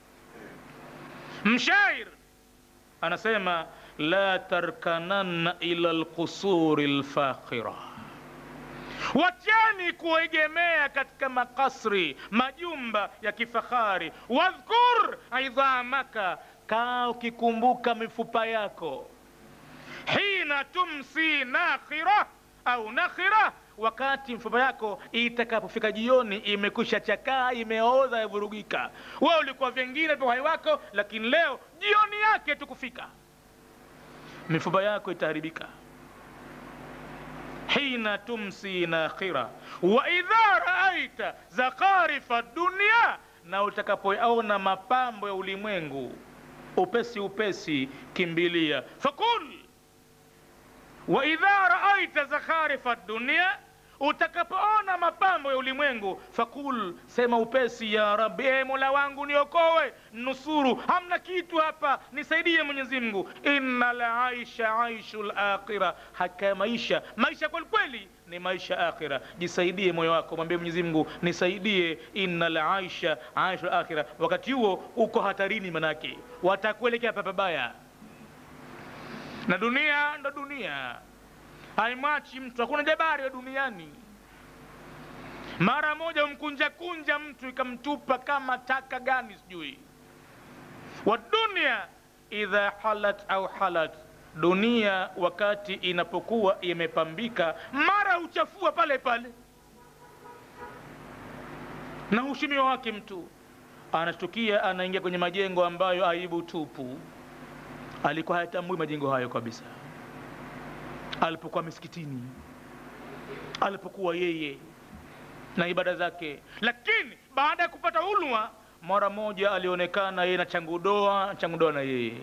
Mshair anasema la tarkananna ila alqusuri alfakhira, wachani kuegemea katika makasri, majumba ya kifahari. Wadhkur idhamaka, kaa ukikumbuka mifupa yako. Hina tumsi nakhira au nakhira, wakati mfupa yako itakapofika jioni imekwisha chakaa, imeoza, yavurugika. Wewe ulikuwa vingine kwa uhai wako, lakini leo jioni yake tukufika, mifupa yako itaharibika. Hina tumsi nakhira wa idha raaita zakarifa dunya, na utakapoona mapambo ya ulimwengu, upesi upesi kimbilia. Fakul wa idha raaita zakharifa dunya, utakapoona mapambo ya ulimwengu, fakul, sema upesi, ya Rabbi, Mola wangu niokoe, nusuru, hamna kitu hapa, nisaidie Mwenyezi Mungu. Innal aisha aishul akhirah, haka maisha kweli kweli ni maisha akhira. Jisaidie moyo wako, mwambie Mwenyezi Mungu nisaidie. Innal aisha aishul akhirah, wakati huo uko hatarini, manake watakuelekea pabaya. Na dunia ndo dunia, haimwachi mtu, hakuna jabari wa duniani. Mara moja umkunja kunja mtu ikamtupa kama taka gani sijui. Wa dunia idha halat au halat, dunia wakati inapokuwa imepambika, mara uchafua pale pale. Na ushimiwa wake mtu anashtukia anaingia kwenye majengo ambayo aibu tupu. Alikuwa hayatambui majengo hayo kabisa. Alipokuwa misikitini, alipokuwa yeye na ibada zake, lakini baada ya kupata ulwa, mara moja alionekana yeye na changudoa na yeye.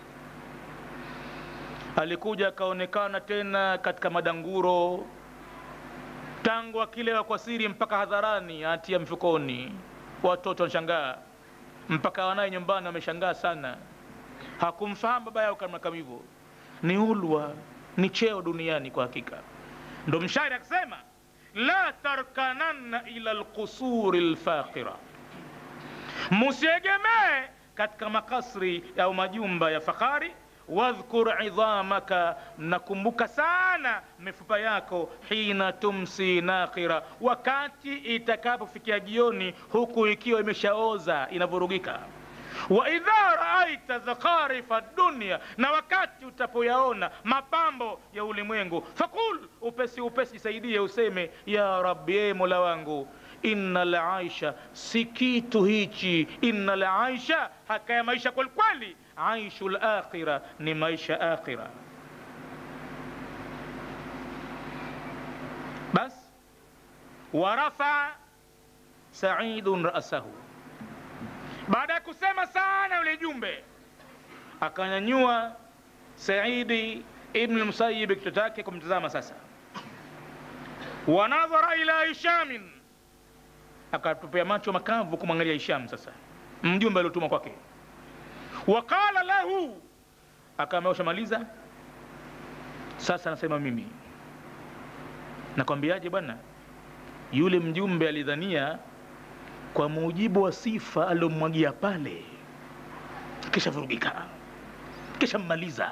Alikuja akaonekana tena katika madanguro, tangu akilewa kwa siri mpaka hadharani, atia mfukoni. Watoto wanashangaa, mpaka wanaye nyumbani wameshangaa sana. Hakumfahamu baba yao kama hivyo. Ni ulwa, ni cheo duniani kwa hakika. Ndo mshairi akasema la tarkananna ila alqusuri alfakhira, musiegemee katika makasri au majumba ya fahari. Wadhkur idhamaka, nakumbuka sana mifupa yako. Hina tumsi nakhira, wakati itakapofikia jioni huku ikiwa imeshaoza, inavurugika. Wa idha raaita zakharifa dunya, na wakati utapoyaona mapambo ya ulimwengu, fakul, upesi upesi saidie, useme ya Rabbi, Mola wangu, innal aisha, si kitu hichi, innal aisha, hakaya maisha kweli kweli, aishul akhira, ni maisha akhira. Bas warafa Saidun ra'sahu, Baada ya kusema sana yule jumbe, akanyanyua Saidi ibn al-Musayyib kichwa chake kumtazama sasa. Wa nadhara ila Hishamin, akatupia macho makavu kumwangalia Hisham sasa, mjumbe aliotumwa kwake. Waqala lahu, akaambiwa shamaliza sasa, nasema mimi. Nakwambiaje bwana, yule mjumbe alidhania kwa mujibu wa sifa alomwagia pale kisha vurugika, kisha mmaliza,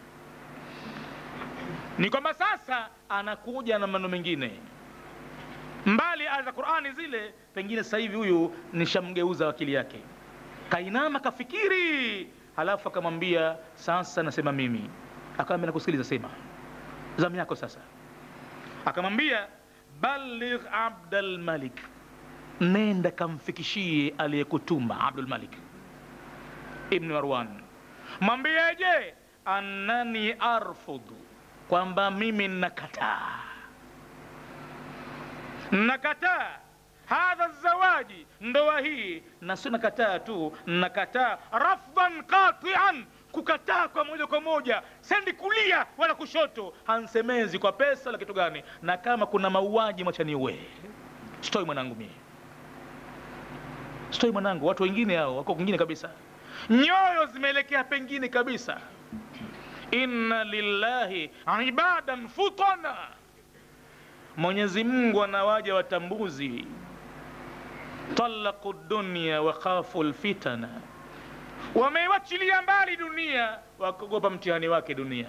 ni kwamba sasa anakuja na maneno mengine mbali aya za Qur'ani zile. Pengine sasa hivi huyu nishamgeuza akili yake, kainama kafikiri, halafu akamwambia sasa nasema mimi. Akamwambia nakusikiliza, sema zamu yako sasa. Akamwambia baligh Abdul Malik, nenda kamfikishie aliyekutuma Abdul Malik ibn Marwan, mwambie je, annani arfudu, kwamba mimi nakataa hadha zawaji, ndoa hii, na si nakataa tu, nakataa rafdan qati'an, kukataa kwa moja kwa moja, sendi kulia wala kushoto, hansemezi kwa pesa la kitu gani, na kama kuna mauaji mwachani uwe. Stoi mwanangu mimi, stoi mwanangu. Watu wengine hao wako kwingine kabisa, nyoyo zimeelekea pengine kabisa. Inna lillahi ibadan futana, Mwenyezi Mungu anawaja watambuzi, talaqu dunya wa khafu alfitana, wamewachilia mbali dunia wakogopa mtihani wake dunia.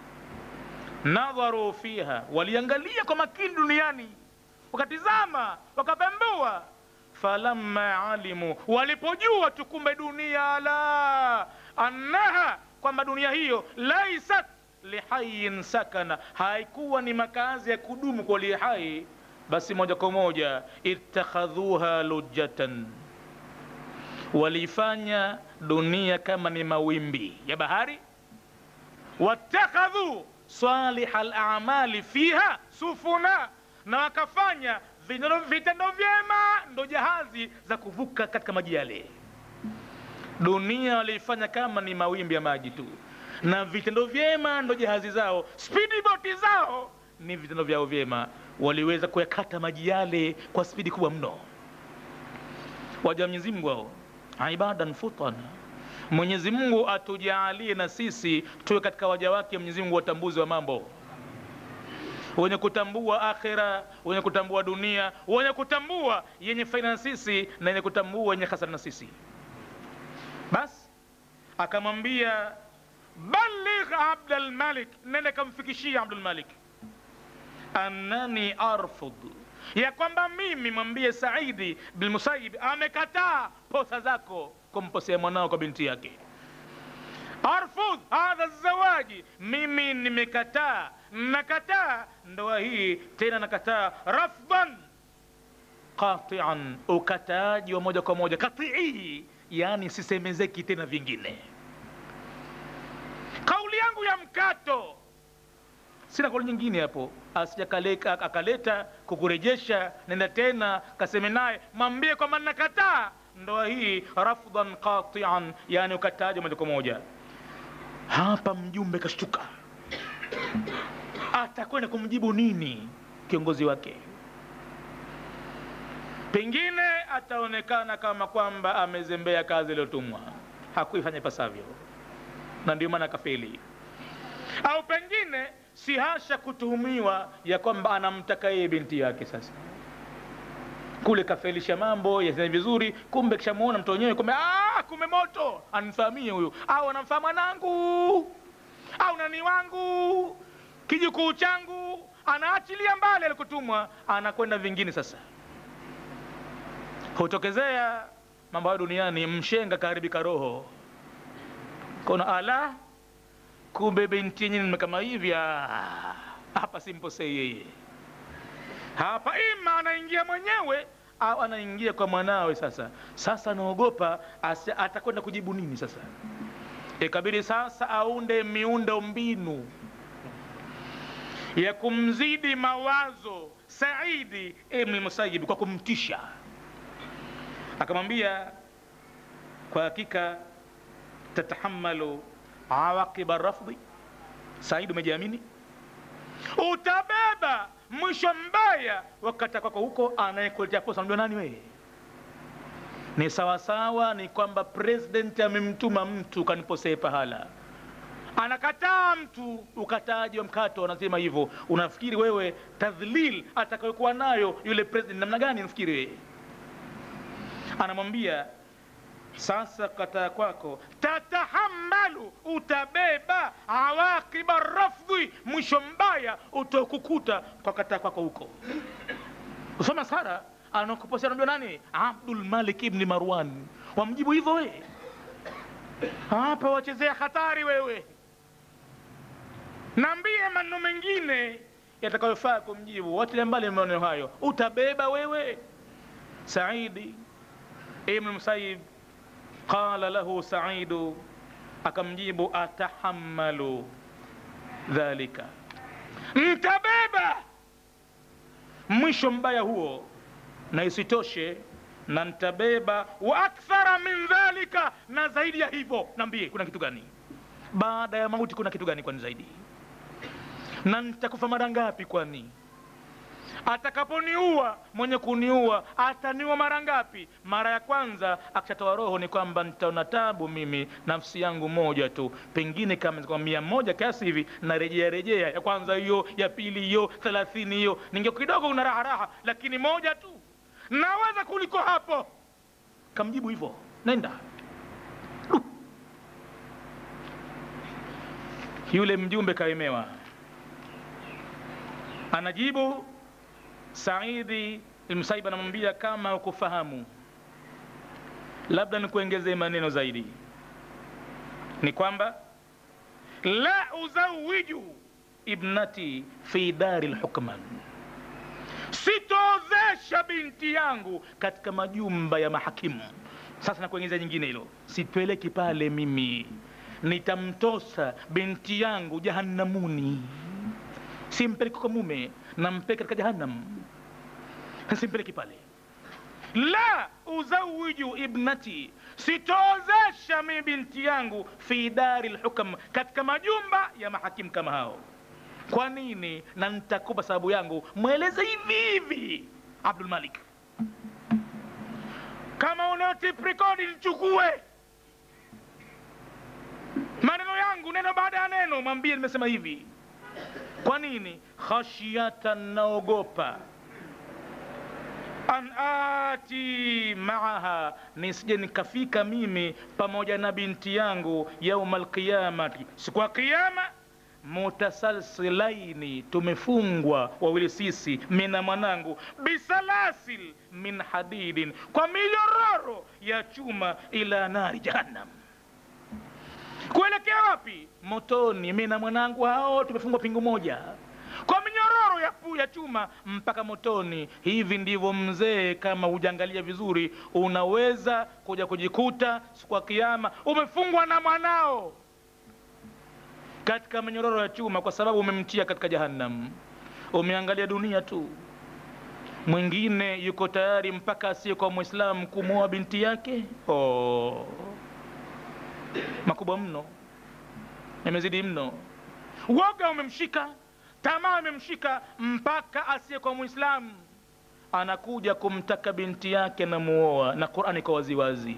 Nadharu fiha, waliangalia kwa makini duniani, wakatizama, wakapembua. Falamma alimu, walipojua tukumbe dunia la annaha, kwamba dunia hiyo laisat lihayin sakana, haikuwa ni makazi ya kudumu kwa liye hai, basi moja kwa moja ittakhadhuha lujatan, walifanya dunia kama ni mawimbi ya bahari. Wattakhadhu salihal a'mali fiha sufuna, na wakafanya vitendo vyema ndo jahazi za kuvuka katika maji yale. Dunia walifanya kama ni mawimbi ya maji tu, na vitendo vyema ndo jahazi zao, speedboat zao ni vitendo vyao vyema. Waliweza kuyakata maji yale kwa spidi kubwa mno. Waja Mwenyezi Mungu wao ibadan futana, Mwenyezi Mungu atujalie na sisi tuwe katika waja wake Mwenyezi Mungu watambuzi wa mambo, wenye kutambua akhira, wenye kutambua dunia, wenye kutambua yenye faida na sisi na yenye kutambua yenye hasara na sisi. Bas akamwambia baligh Abdul Malik, nenda kamfikishia Abdul Malik, annani arfud, ya kwamba mimi, mwambie Saidi bin Musayyib amekataa posa zako kumposea mwanao kwa binti yake. Arfud hadha zawaji, mimi nimekataa, nakataa ndoa hii, tena nakataa rafdan qati'an, ukataaji wa moja kwa moja, qati'i, yani sisemezeki tena vingine. Kauli yangu ya mkato, sina kauli nyingine hapo. Asijakaleka akaleta kukurejesha, nenda tena kaseme naye, mwambie kwamba nakataa ndoa hii rafdan qati'an, yani ukataaji moja kwa moja. Hapa mjumbe kashtuka, atakwenda kumjibu nini kiongozi wake? Pengine ataonekana kama kwamba amezembea kazi iliyotumwa, hakuifanya ipasavyo na ndio maana kafeli. Au pengine si hasha kutuhumiwa ya kwamba anamtaka yeye binti yake. Sasa kule kafelisha mambo yasema vizuri, kumbe kishamuona mtu wenyewe kumbe moto anifahamie huyu, au anamfahamu mwanangu, au nani wangu, kijukuu changu, anaachilia mbali alikutumwa, anakwenda vingine. Sasa hutokezea mambo ya duniani, mshenga kaharibika roho, kuna ala, kumbe binti yenyewe kama hivi. Hapa simposei yeye, hapa ima anaingia mwenyewe au anaingia kwa mwanawe. Sasa anaogopa atakwenda kujibu nini. Sasa ikabidi sasa aunde miundo mbinu ya kumzidi mawazo Saidi ibn Musayyib kwa kumtisha. Akamwambia kwa hakika tatahamalu awaqiba rafdhi. Said, umejiamini, utabeba mwisho mbaya wakati kwako huko. Anayekuletea posa unajua nani wewe? Ni sawasawa ni kwamba president amemtuma mtu kaniposee pahala, anakataa mtu, ukataji wa mkato, anasema hivyo. Unafikiri wewe tadhlil atakayokuwa nayo yule president namna gani? Unafikiri wewe? Anamwambia sasa kataa kwako, tatahamalu, utabeba awaqiba rafdhi, mwisho mbaya utakukuta kwa kataa kwako huko. Usoma Sara anakuposea unajua nani? Abdul Malik ibn Marwan. Wamjibu hivyo wewe? Hapa wachezea hatari wewe. Naambie maneno mengine yatakayofaa kumjibu. Watilia mbali maneno hayo. Utabeba wewe. Saidi ibn Musayyib qala lahu Saidu, akamjibu atahamalu dhalika, mtabeba mwisho mbaya huo, na isitoshe na ntabeba wa akthara min dhalika, na zaidi ya hivyo. Naambie kuna kitu gani baada ya mauti? Kuna kitu gani kwani zaidi? Na nitakufa mara ngapi kwani? Atakaponiua mwenye kuniua ataniua mara ngapi? Mara ya kwanza akishatoa roho ni kwamba nitaona tabu mimi, nafsi yangu moja tu, pengine kama kwa 100 kiasi hivi na rejea ya kwanza hiyo, ya pili hiyo, 30 hiyo, ninge kidogo una raha, lakini moja tu naweza kuliko hapo. Kamjibu hivyo, nenda. Yule mjumbe kaemewa, anajibu Saidi al-Musayyib, anamwambia kama ukufahamu, labda nikuongezee maneno zaidi, ni kwamba la uzawiju ibnati fi dari al-hukman, sitozesha binti yangu katika majumba ya mahakimu. Sasa nakuongezea nyingine hilo, sipeleki pale mimi, nitamtosa binti yangu jahannamuni. Simpeleki kwa mume, nampeleka katika jahannam, simpeleki pale. La uzawiju ibnati, sitozesha mimi binti yangu fi dari al-hukm, katika majumba ya mahakimu kama hao. Kwa nini? Na nitakupa sababu yangu. Mweleze hivi hivi Abdul Malik, kama unatip record nichukue maneno yangu neno baada ya neno, mwambie nimesema hivi. Kwa nini? Khashiyatan, naogopa, an ati maaha, nisije nikafika mimi pamoja na binti yangu yaumal qiyamati, siku ya kiyama, mutasalsilaini, tumefungwa wawili sisi, mina mwanangu, bisalasil min hadidin, kwa milororo ya chuma, ila nari jahannam, kuelekea wapi? Motoni. Mimi na mwanangu hao tumefungwa pingu moja kwa minyororo ya chuma mpaka motoni. Hivi ndivyo mzee, kama hujangalia vizuri, unaweza kuja kujikuta siku ya kiyama umefungwa na mwanao katika minyororo ya chuma, kwa sababu umemtia katika jahannam. Umeangalia dunia tu. Mwingine yuko tayari mpaka asiye kwa Muislamu kumuoa binti yake. Makubwa mno, imezidi mno. Woga umemshika, tamaa imemshika, mpaka asiye kwa Muislamu anakuja kumtaka binti yake na muoa. Na Qur'ani iko wazi wazi,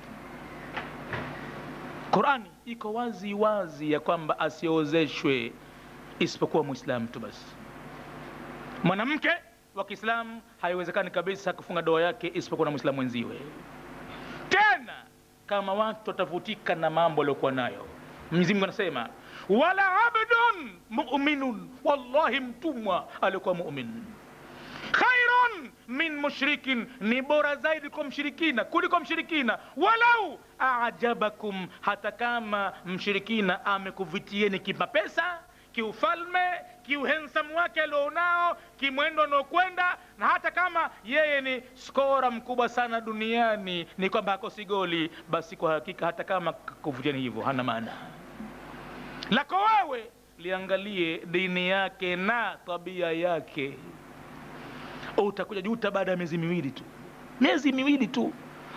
Qur'ani iko wazi wazi ya kwamba asiozeshwe isipokuwa Muislamu tu basi. Mwanamke wa Kiislamu haiwezekani kabisa kufunga ndoa yake isipokuwa na Muislamu mwenziwe. Tena kama watu watavutika na mambo waliokuwa nayo, Mwenyezi Mungu anasema wala abdun mu'minun, wallahi mtumwa alikuwa mu'min, khairun min mushrikin, ni bora zaidi kwa mshirikina kuliko mshirikina, walau a'jabakum, hata kama mshirikina amekuvitieni kimapesa, kiufalme, kiuhensamu wake alionao, kimwendo anaokwenda, na hata kama yeye ni skora mkubwa sana duniani, ni kwamba hakosi goli, basi kwa hakika hata kama kuvutieni hivyo hana maana. Lako wewe liangalie dini yake na tabia yake. Utakuja juta baada ya miezi miwili tu,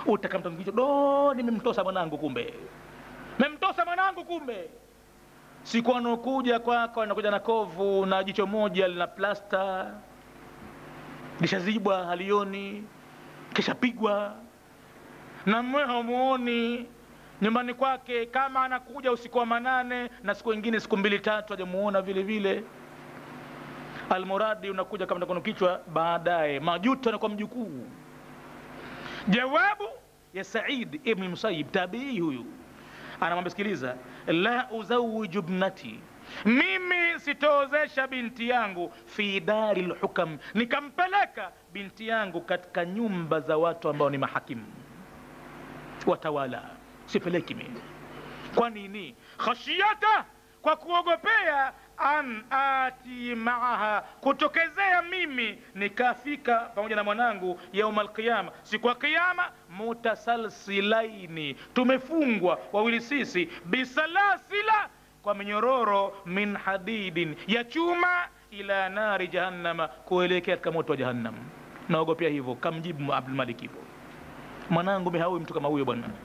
utakamta kichwa, do nimemtosa mwanangu kumbe. Memtosa mwanangu kumbe. Siku anokuja kwako anakuja na kovu na jicho moja lina plasta. Lishazibwa halioni, kisha pigwa. Na mwe hamuoni nyumbani kwake, kama anakuja usiku wa manane na siku nyingine siku 2-3 hajamuona vile vile. Almuradi unakuja kama kuna kichwa, baadaye majuto na kwa mjukuu. Jawabu ya Said ibn Musayyib, tabii huyu, anamwambia sikiliza, la uzawiju ibnati, mimi sitoozesha binti yangu fi daril hukam, nikampeleka binti yangu katika nyumba za watu ambao ni mahakimu watawala, sipeleki mimi. Kwa nini? Khashiyata, kwa kuogopea, an ati maaha, kutokezea mimi nikafika pamoja na mwanangu yaumul qiyama, siku ya kiyama, mutasalsilaini, tumefungwa wawili sisi, bisalasila, kwa minyororo, min hadidin, ya chuma, ila nari jahannama, kuelekea katika moto wa jahannam. Naogopea hivyo. Kamjibu Abdul Malik hivyo, mwanangu mihawi mtu kama huyo bwana.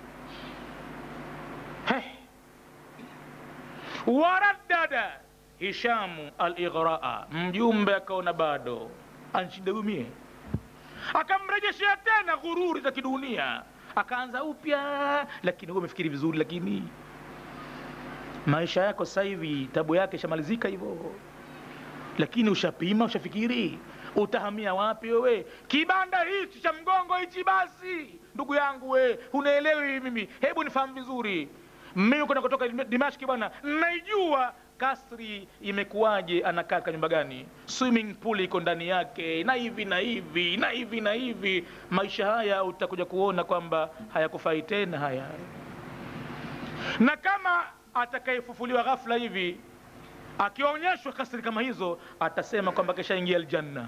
Waraddada Hishamu al-Ighraa, mjumbe akaona bado anshidumie, akamrejeshia tena ghururi za kidunia, akaanza upya. Lakini wewe umefikiri vizuri, lakini maisha yako sasa hivi tabu yake shamalizika hivyo. Lakini ushapima, ushafikiri utahamia wapi wewe? Kibanda hichi cha mgongo hichi basi. Ndugu yangu we, unaelewi mimi? Hebu nifahamu vizuri. Mimi kuna kutoka Dimashki bwana, naijua kasri imekuwaje, anakaa katika nyumba gani, swimming pool iko ndani yake, na hivi na hivi na hivi na hivi. Maisha haya utakuja kuona kwamba hayakufai tena haya. Na kama atakayefufuliwa ghafla hivi akionyeshwa kasri kama hizo, atasema kwamba kesha ingia aljanna.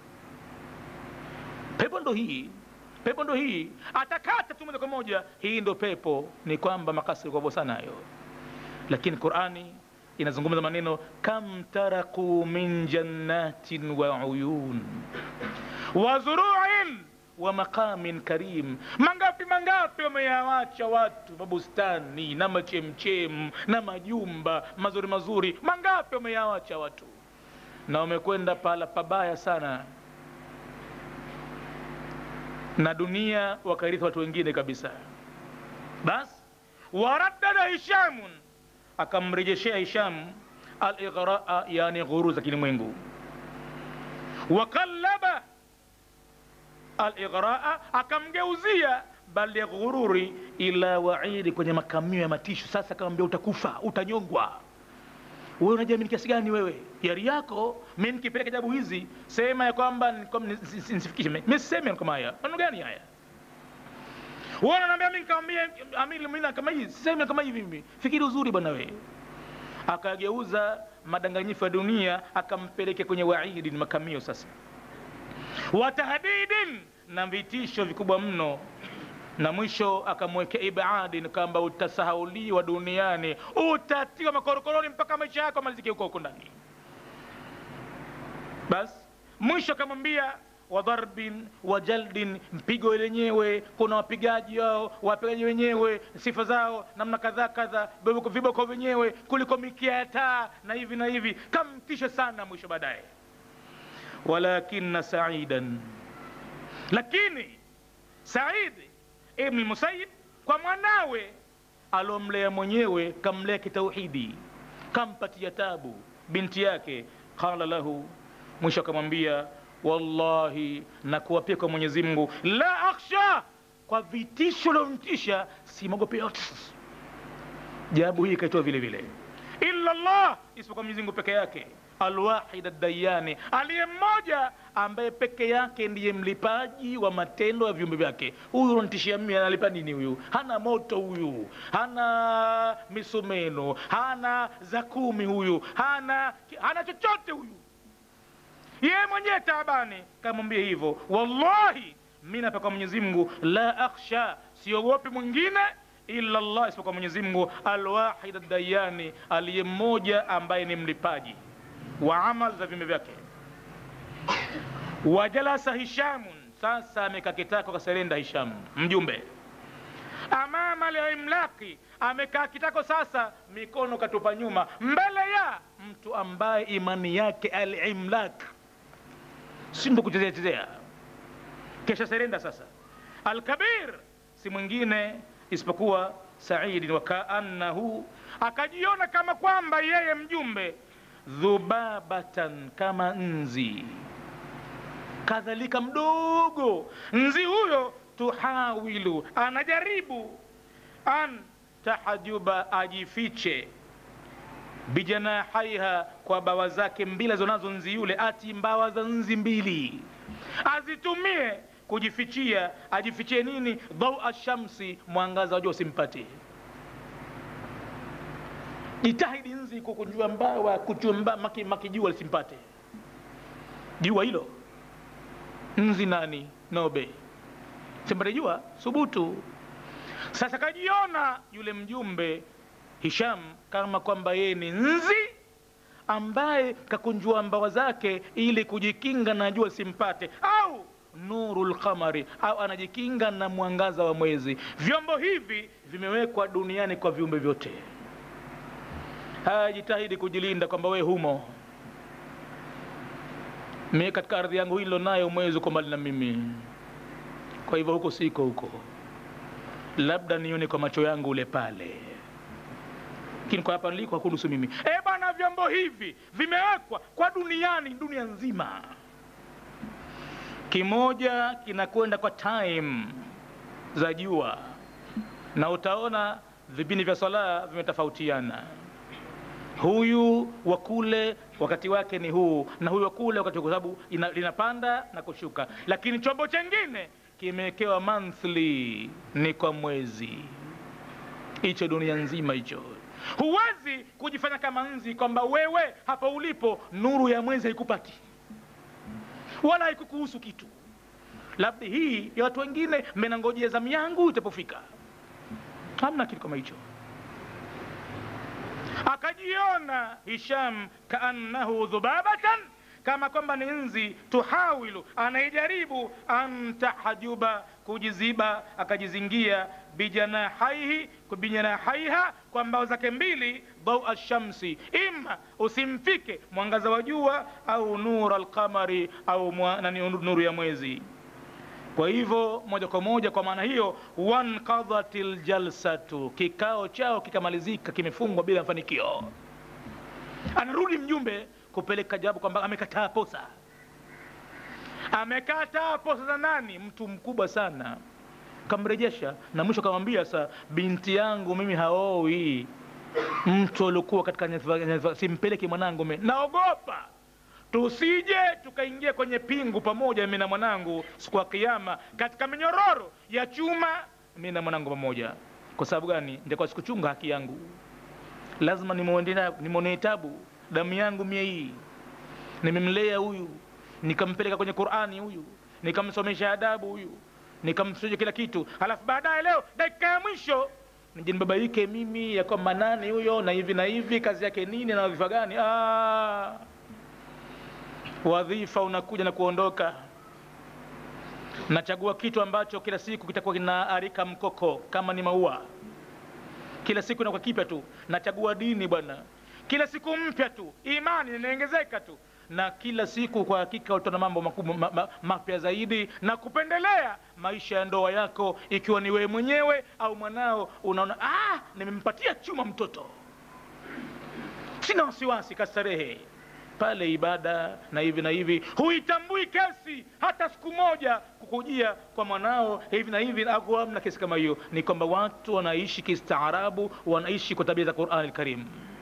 Pepo ndo hii, pepo ndo hii. Atakata tu moja kwa moja, hii ndo pepo. Ni kwamba makasri kwa sana hayo. Lakini Qur'ani inazungumza maneno, kam taraku min jannatin wa uyun wa zuru'in wa maqamin karim. Mangapi mangapi wameyawacha watu mabustani na machemchem na majumba mazuri mazuri, mangapi wameyawacha watu, na wamekwenda pala pabaya sana, na dunia wakairithi watu wengine kabisa. Bas waraddada Hishamun, akamrejeshea Hisham al-Ighraa, yani ghurur za kilimwengu. Wakallaba al-Ighraa, akamgeuzia bali ya ghururi ila wa'idi, kwenye makamio ya matisho. Sasa akamwambia utakufa, utanyongwa. Wewe unajiamini kiasi gani wewe? Yari yako mimi nikipeleka jabu hizi, sema ya kwamba nisifikishe. Mimi sisemi kama haya. Maneno gani haya? Wewe unaniambia mimi nikamwambia amili mimi kama hivi, sisemi kama hivi mimi. Fikiri uzuri bwana wewe. Akageuza madanganyifu ya dunia, akampeleka kwenye wa'idi, ni makamio sasa. Watahdidin, na vitisho vikubwa mno. Na mwisho akamwekea ibadi, kwamba utasahauliwa duniani, utatiwa makorokoroni mpaka maisha yako malizike huko ndani. Bas mwisho akamwambia wadharbin wajaldin, mpigo lenyewe, kuna wapigaji wao, wapigaji wenyewe sifa zao namna kadha kadha, viboko wenyewe kuliko mikiata na hivi na hivi. Kamtisha sana mwisho baadaye. Walakinna Saidan, lakini Said ibn Musayyib kwa mwanawe alomlea mwenyewe, kamlea kitauhidi, kampatia tabu binti yake. Qala lahu, mwisho akamwambia wallahi, nakuapia kwa Mwenyezi Mungu, la akhsha, kwa vitisho lomtisha simogope yote. Jawabu hii kaitoa vile vile, illa Allah, isipokuwa Mwenyezi Mungu peke yake, alwahid ad-dayani, aliye mmoja ambaye peke yake ndiye mlipaji wa matendo ya viumbe vyake. Huyu unatishia mimi, analipa nini huyu? Hana moto huyu, hana misumeno, hana zakumi huyu, hana chochote huyu, yeye mwenyewe taabani. Kamwambia hivyo, wallahi mimi napa kwa Mwenyezi Mungu, la akhsha, siogopi mwingine illa Allah, isipokuwa Mwenyezi Mungu, alwahid ad-dayani, aliye mmoja ambaye ni mlipaji wa amal za viumbe vyake. Wajalasa Hishamun, sasa amekakitako kaserenda Hisham mjumbe. amama al-imlaqi, amekaa kitako sasa, mikono katupa nyuma, mbele ya mtu ambaye imani yake al-imlaq, si ndo kuchezea chezea, kesha serenda sasa. Al-kabir si mwingine isipokuwa Said, wa kaannahu, akajiona kama kwamba yeye mjumbe, dhubabatan, kama nzi, kadhalika mdogo. Nzi huyo tuhawilu, anajaribu, an tahajuba, ajifiche, bijanahaiha, kwa bawa zake mbili zonazo nzi yule. Ati mbawa za nzi mbili azitumie kujifichia. Ajifichie nini? Dhau ashamsi, mwangaza wa jua usimpate. Jitahidi nzi kukunjua mbawa, kuchumba makijua lisimpate jua hilo. Nzi nani? Nobe simpate jua, subutu. Sasa kajiona yule mjumbe Hisham kama kwamba yeye ni nzi ambaye kakunjua mbawa zake ili kujikinga na jua simpate, au nurul qamari, au anajikinga na mwangaza wa mwezi. Vyombo hivi vimewekwa duniani kwa viumbe vyote. Jitahidi kujilinda kwamba we humo. Mimi katika ardhi yangu hilo nayo mwezi uko mbali na mimi, kwa hivyo huko siko huko, labda nione kwa macho yangu ule pale, lakini kwa hapa niliko hakunusu mimi. Bana, vyombo hivi vimewekwa kwa duniani, dunia nzima. Kimoja kinakwenda kwa time za jua, na utaona vipindi vya sala vimetofautiana. Huyu wa kule wakati wake ni huu, na huyu wa kule wakati, kwa sababu linapanda na kushuka. Lakini chombo chengine kimewekewa monthly, ni kwa mwezi. Hicho dunia nzima hicho. Huwezi kujifanya kama nzi kwamba wewe hapa ulipo nuru ya mwezi haikupati wala haikukuhusu kitu. Labda hii ya watu wengine, mmenangojea zamu yangu itapofika. Hamna kitu kama hicho. Akajiona Hisham kaannahu dhubabatan, kama kwamba ni nzi, tuhawilu, anaijaribu, antahajuba, kujiziba, akajizingia, bijanahaiha, kwa mbao zake mbili, dhau ashamsi, ima usimfike mwangaza wa jua, au nur alqamari, au nuru ya mwezi. Kwa hivyo moja kwa moja, kwa maana hiyo, wanqadhatil jalsatu, kikao chao kikamalizika, kimefungwa bila mafanikio. Anarudi mjumbe kupeleka jawabu kwamba amekataa posa. Amekataa posa za nani? Mtu mkubwa sana. Kamrejesha na mwisho kamwambia, sa binti yangu mimi haoi mtu alikuwa katika nyadhifa, simpeleke mwanangu mimi, naogopa tusije tukaingia kwenye pingu pamoja, mimi na mwanangu siku ya kiyama, katika minyororo ya chuma, mimi na mwanangu pamoja. Kwa sababu gani? Ndio sikuchunga haki yangu, lazima nimwonee tabu. Damu yangu mie hii, nimemlea huyu, nikampeleka kwenye Qur'ani huyu, nikamsomesha adabu huyu, nikamsomesha kila kitu, halafu baadaye leo dakika ya mwisho nije nibabaike mimi ya kwamba nani huyo na hivi kazi yake nini na wadhifa gani. Wadhifa unakuja na kuondoka. Nachagua kitu ambacho kila siku kitakuwa kinaarika mkoko kama ni maua. Kila siku inakuwa kipya tu. Nachagua dini bwana, kila siku mpya tu, imani inaongezeka tu, na kila siku kwa hakika utaona mambo makubwa mapya zaidi, na kupendelea maisha ya ndoa yako, ikiwa ni wewe mwenyewe au mwanao. Unaona nimempatia chuma mtoto, sina wasiwasi, kastarehe pale, ibada na hivi. Huitambui kesi hata siku moja kukujia kwa mwanao hivi na hivi, au hamna kesi kama hiyo. Ni kwamba watu wanaishi kistaarabu, wanaishi kwa tabia za Qur'an al-Karim.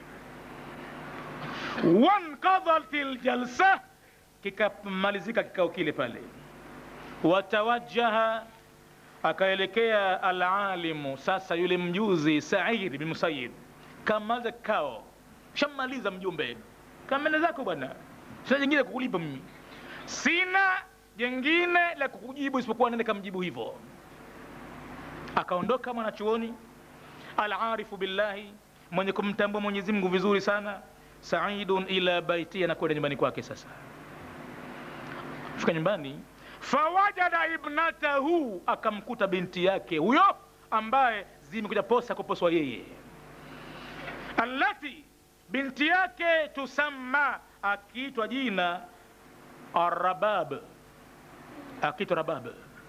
Wanqadhatil jalsa, kikamalizika kikao kile pale. Watawajjaha, akaelekea al-alimu, sasa yule mjuzi Sa'id bin Musayyib. Kamaliza kikao, shamaliza mjumbe, kamenda zako bwana, sina jingine kukulipa mimi, sina jingine la kukujibu isipokuwa nende kamjibu hivyo. Akaondoka mwanachuoni al-arifu billahi, mwenye kumtambua Mwenyezi Mungu vizuri sana, Saidun ila baiti, anakwenda nyumbani kwake. Sasa fika nyumbani, fawajada ibnatahu, akamkuta binti yake huyo ambaye zimekuja posa kuposwa yeye. Allati, binti yake tusamma, akiitwa jina Arrabab, akiitwa Rabab.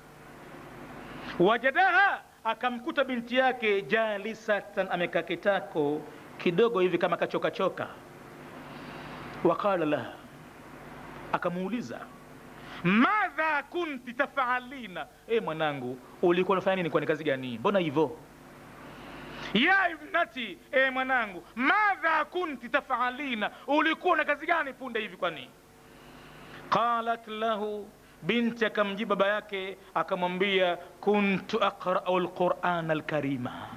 Wajadaha, akamkuta binti yake jalisatan, amekaa kitako kidogo hivi kama kachoka choka. Waqala laha, akamuuliza madha kunti tafaalina, mwanangu ulikuwa unafanya nini, kwa ni kazi gani, mbona hivyo? Ya ibnati, mwanangu, madha kunti tafaalina, ulikuwa na kazi gani punde hivi kwani? Qalat lahu, binti akamjibu baba yake akamwambia, kuntu aqra'u alquran alkarima,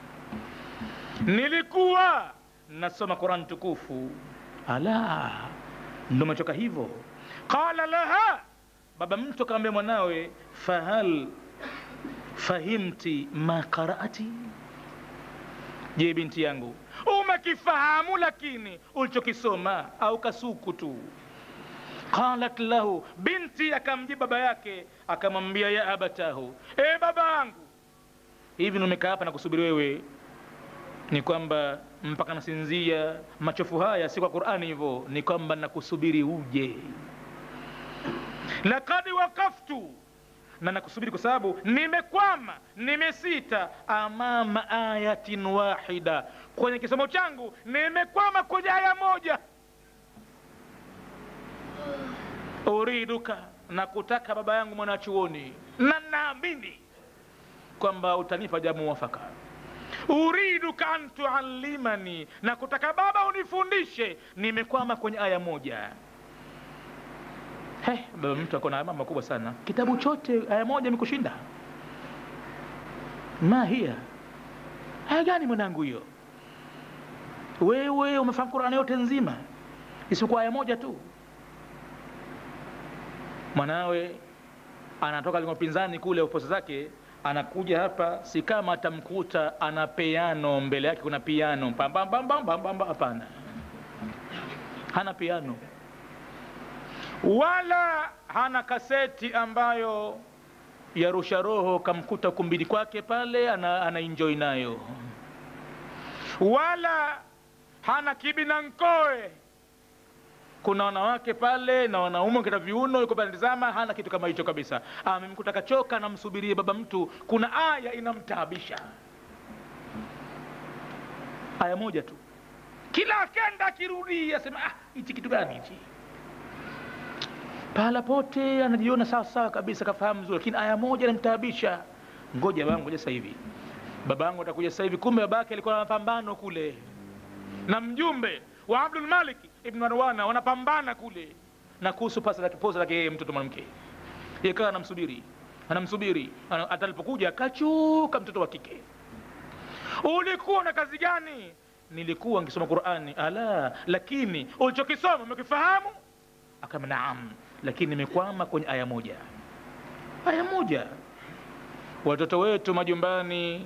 nilikuwa nasoma Qur'an tukufu. Ala, ndo machoka hivyo. Qala laha, baba mtu akamwambia mwanawe, fahal fahimti ma qara'ati, je binti yangu umekifahamu lakini ulichokisoma au kasuku tu? Qalat lahu, binti akamjibu baba yake akamwambia, ya abatahu, baba yangu, hivi nimekaa hapa na kusubiri wewe, ni kwamba mpaka nasinzia machofu haya si kwa Qur'ani hivyo, ni kwamba nakusubiri uje. Laqad waqaftu, na nakusubiri kwa sababu nimekwama, nimesita, amama ayatin wahida, kwenye kisomo changu nimekwama kwenye aya moja. Uriduka, na kutaka baba yangu mwanachuoni, na naamini kwamba utanipa jamu mwafaka. Uriduka an tuallimani, na kutaka baba unifundishe, nimekwama kwenye aya moja. Baba mtu akona mambo makubwa sana, kitabu chote aya moja imekushinda. Ma hiya, aya gani mwanangu hiyo? Wewe umefahamu Qur'ani yote nzima isipokuwa aya moja tu. Mwanawe anatoka lingopinzani kule uposa zake, anakuja hapa, si kama atamkuta ana piano mbele yake, kuna piano pam pam pam pam pam, hapana, hana piano wala hana kaseti ambayo yarusha roho, kamkuta kumbini kwake pale ana enjoy nayo, wala hana kibinankoe, kuna wanawake pale na wanaume kita viuno yuko pale tazama, hana kitu kama hicho kabisa. Amemkuta kachoka na msubirie baba mtu, kuna aya inamtaabisha, aya moja tu, kila akenda akirudia sema hichi kitu gani hichi, pahala pote anajiona sawa sawa kabisa, kafahamu vizuri, lakini aya moja inamtaabisha. Ngoja bangu, ngoja sasa hivi babangu atakuja sasa hivi. Kumbe babake alikuwa na mapambano kule na mjumbe wa Abdul Malik ibn Marwana, wanapambana kule na kuhusu posa lake mtoto mwanamke. Yeye kawa anamsubiri, atalipokuja akachuka mtoto wa kike. Ulikuwa na kazi gani? Nilikuwa nikisoma Qur'ani. Ala, lakini ulichokisoma umekifahamu? Akama naam, lakini nimekwama kwenye aya moja. Aya moja. Watoto wetu majumbani,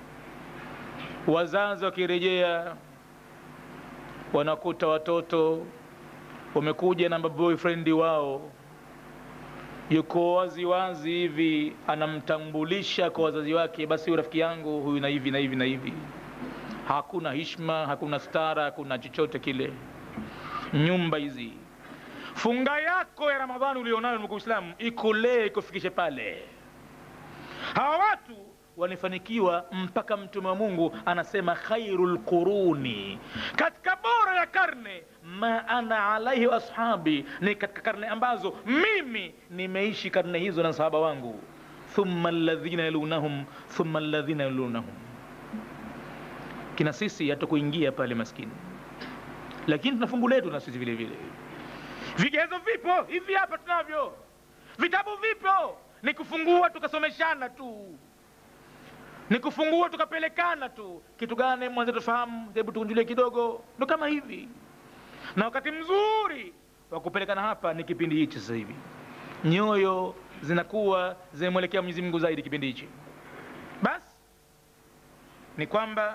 wazazi wakirejea, wanakuta watoto wamekuja na boyfriend wao, yuko wazi wazi hivi, anamtambulisha kwa wazazi wake, basi rafiki yangu huyu na hivi na hivi na hivi. Hakuna heshima, hakuna stara, hakuna chochote kile. Nyumba hizi, funga yako ya Ramadhani ulionayo kwa Uislamu ikulee ikufikishe pale. Hawa watu wanifanikiwa mpaka Mtume wa Mungu anasema khairul quruni, katika bora ya karne, ma ana alaihi wa ashabi, ni katika karne ambazo mimi nimeishi karne hizo na sahaba wangu, thumma alladhina yalunahum thumma alladhina yalunahum. Kina sisi hatakuingia pale maskini, lakini tuna fungu letu na sisi vile vile. Vigezo vipo hivi hapa tunavyo, vitabu vipo, ni kufungua tukasomeshana tu, ni kufungua tukapelekana tu. Kitu gani mwanzo tufahamu, hebu tukunjulie kidogo, ndo kama hivi. Na wakati mzuri wa kupelekana hapa ni kipindi hichi sasa hivi, nyoyo zinakuwa zimemwelekea Mwenyezi Mungu zaidi kipindi hichi. Basi ni kwamba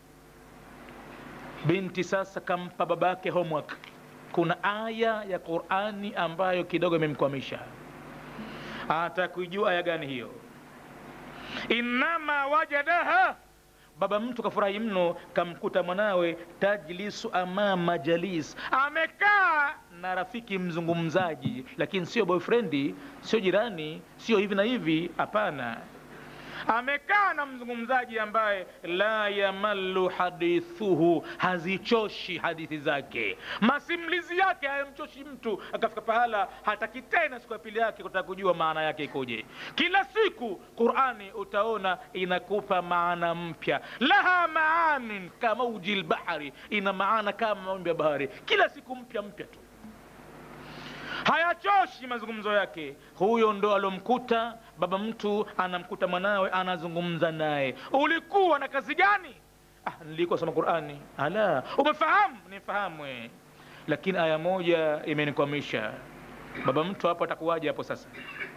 binti sasa kampa babake homework. Kuna aya ya Qur'ani ambayo kidogo imemkwamisha. Atakujua aya gani hiyo? Innama wajadaha, baba mtu kafurahi mno, kamkuta mwanawe tajlisu amama jalis, amekaa na rafiki mzungumzaji, lakini sio boyfriend, sio jirani, sio hivi na hivi, hapana. Amekaa na mzungumzaji ambaye la yamallu hadithuhu, hazichoshi hadithi zake, masimulizi yake hayamchoshi mtu, akafika pahala hataki tena siku ya pili yake kutaka kujua maana yake ikoje. Kila siku Qur'ani utaona inakupa maana mpya, laha maanin kama ujil bahari, ina maana kama mawimbi ya bahari, kila siku mpya mpya tu, hayachoshi mazungumzo yake. Huyo ndo alomkuta baba mtu anamkuta mwanawe anazungumza naye. Ulikuwa na kazi gani? Nilikuwa soma Qur'ani. Ala, umefahamu? Nifahamu. Lakini aya moja imenikwamisha. Baba mtu hapo atakuwaje hapo sasa?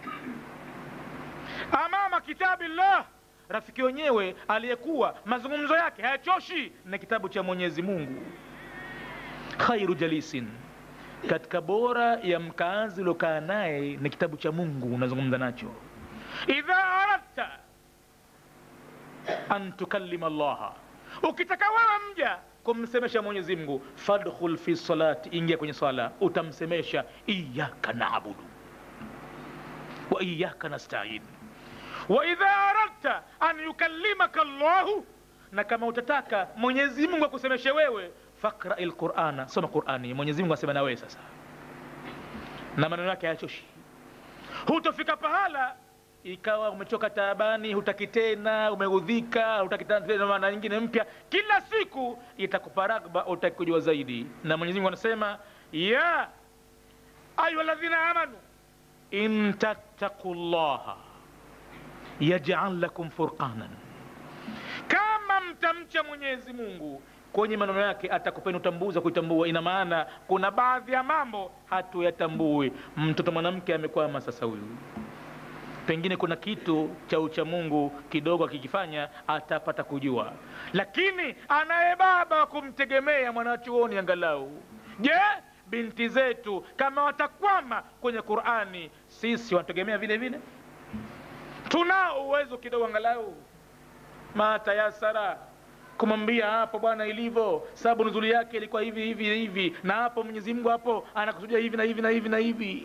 Amama kitabillah, rafiki wenyewe aliyekuwa mazungumzo yake hayachoshi na kitabu cha Mwenyezi Mungu. Khairu jalisin, katika bora ya mkazi uliokaa naye ni kitabu cha Mungu unazungumza nacho. Idha aradta an tukallima Allah, ukitaka wewe mja kumsemesha Mwenyezi Mungu, fadkhul fi salati, ingia kwenye sala, utamsemesha iyyaka na'budu wa iyyaka nasta'in. Wa idha aradta an yukallimaka Allah, na kama utataka Mwenyezi Mungu akusemeshe wewe, fakra al-Qur'ana, soma Qur'ani. Mwenyezi Mungu asema na wewe sasa, na maneno yake hayachoshi. Hutofika pahala ikawa umechoka taabani, hutaki tena, umeudhika, hutaki tena maana nyingine mpya, kila siku itakupa ragba, utaki kujua zaidi. Na Mwenyezi Mungu anasema ya ayyuhalladhina amanu in tattaqullaha yaj'al lakum furqanan, kama mtamcha Mwenyezi Mungu kwenye maneno yake atakupeni utambuzi wa kuitambua. Ina maana kuna baadhi ya mambo hatuyatambui. Mtoto mwanamke amekwama sasa huyu, pengine kuna kitu cha ucha Mungu kidogo akikifanya atapata kujua, lakini anaye baba wa kumtegemea mwanachuoni angalau. Je, binti zetu kama watakwama kwenye Qur'ani, sisi wanategemea vile vile? Tunao uwezo kidogo angalau matayasara kumwambia hapo bwana ilivyo, sababu nuzuli yake ilikuwa hivi hivi hivi, na hapo Mwenyezi Mungu hapo anakusudia hivi na hivi na hivi na hivi.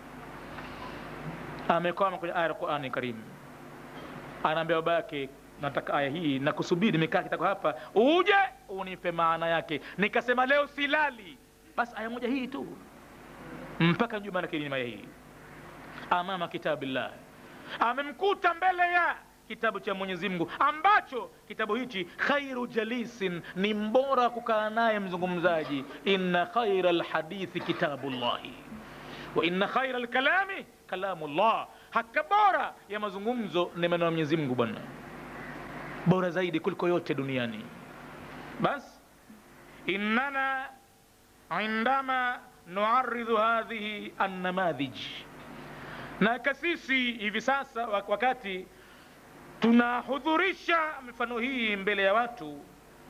Amekwama kwenye aya ya Qur'ani Karim, anaambia babake, nataka aya hii na kusubiri, nimekaa kitako hapa, uje unipe maana yake. Nikasema leo silali, basi aya moja hii tu mpaka njuma na kilima hii. Amama kitabillah, amemkuta mbele ya kitabu cha Mwenyezi Mungu, ambacho kitabu hichi khairu jalisin, ni mbora kukaa naye mzungumzaji. Inna khairal hadithi kitabullahi wa inna khairal kalami kalamullah, haka bora ya mazungumzo ni maneno ya Mwenyezi Mungu bwana, bora zaidi kuliko yote duniani. Bas innana indama nu'arridhu hadhihi an-namadhij, na kasisi hivi sasa wakati tunahudhurisha mifano hii mbele ya watu,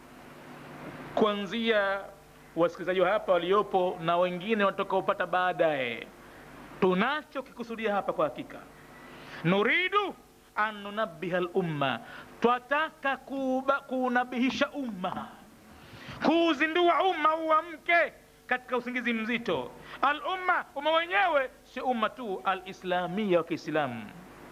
kuanzia wasikilizaji hapa waliopo na wengine watakaopata baadaye, tunacho kikusudia hapa kwa hakika, nuridu an nunabbiha al-umma, twataka kunabihisha umma, kuuzindua umma uamke katika usingizi mzito. Al-umma, umma wenyewe si umma tu al-islamia wa Kiislamu,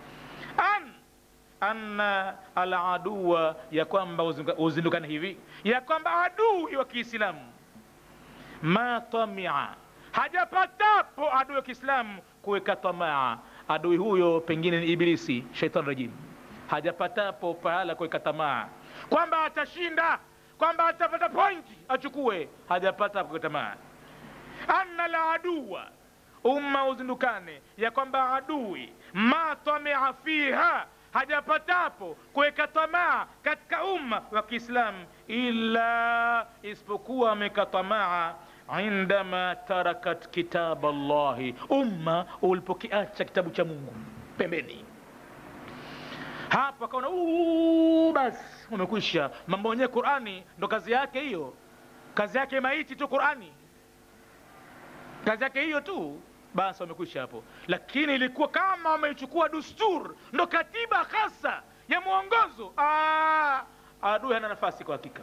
anna al-aduwa, ya kwamba uzindukane hivi, ya kwamba adui wa Kiislamu ma tamia, hajapatapo adui wa Kiislamu kuweka tamaa. Adui huyo pengine ni Ibilisi, shaitani rajim, hajapatapo pahala kuweka tamaa kwamba atashinda, kwamba atapata pointi achukue, hajapata kuweka tamaa. Anna al-aduwa, umma uzindukane ya kwamba adui ma tamia fiha, hajapatapo kuweka tamaa katika umma wa Kiislamu, illa isipokuwa ameka tamaa indama tarakat kitab Allahi, umma ulipokiacha kitabu cha Mungu pembeni. Hapo akaona basi umekwisha, mambo yenyewe Qur'ani ndo kazi yake hiyo, kazi yake maiti tu Qur'ani, kazi yake hiyo tu, basi wamekwisha hapo. Lakini ilikuwa kama wameichukua dustur, ndo katiba hasa ya mwongozo, adui hana nafasi kwa hakika.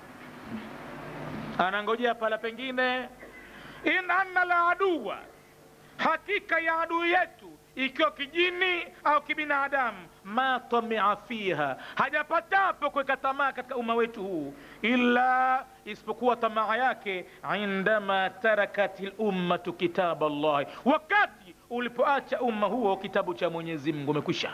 Anangojea pala pengine. In anna la aduwa, hakika ya adui yetu ikiwa kijini au kibinadamu, ma tamia fiha, hajapatapo kuweka tamaa katika umma wetu huu, illa isipokuwa tamaa yake indama tarakatil ummatu kitab Allah, wakati ulipoacha umma huo kitabu cha Mwenyezi Mungu. Umekwisha.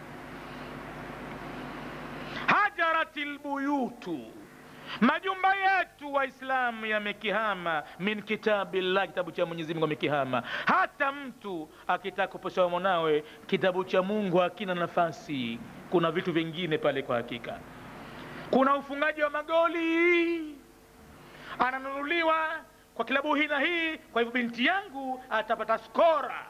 Hajaratil buyutu, majumba yetu Waislamu yamekihama min kitabillah, kitabu cha Mwenyezi Mungu amekihama. Hata mtu akitaka kuposha mwanawe, kitabu cha Mungu hakina nafasi. Kuna vitu vingine pale kwa hakika. Kuna ufungaji wa magoli, ananunuliwa kwa kilabu hii na hii, kwa hivyo binti yangu atapata skora.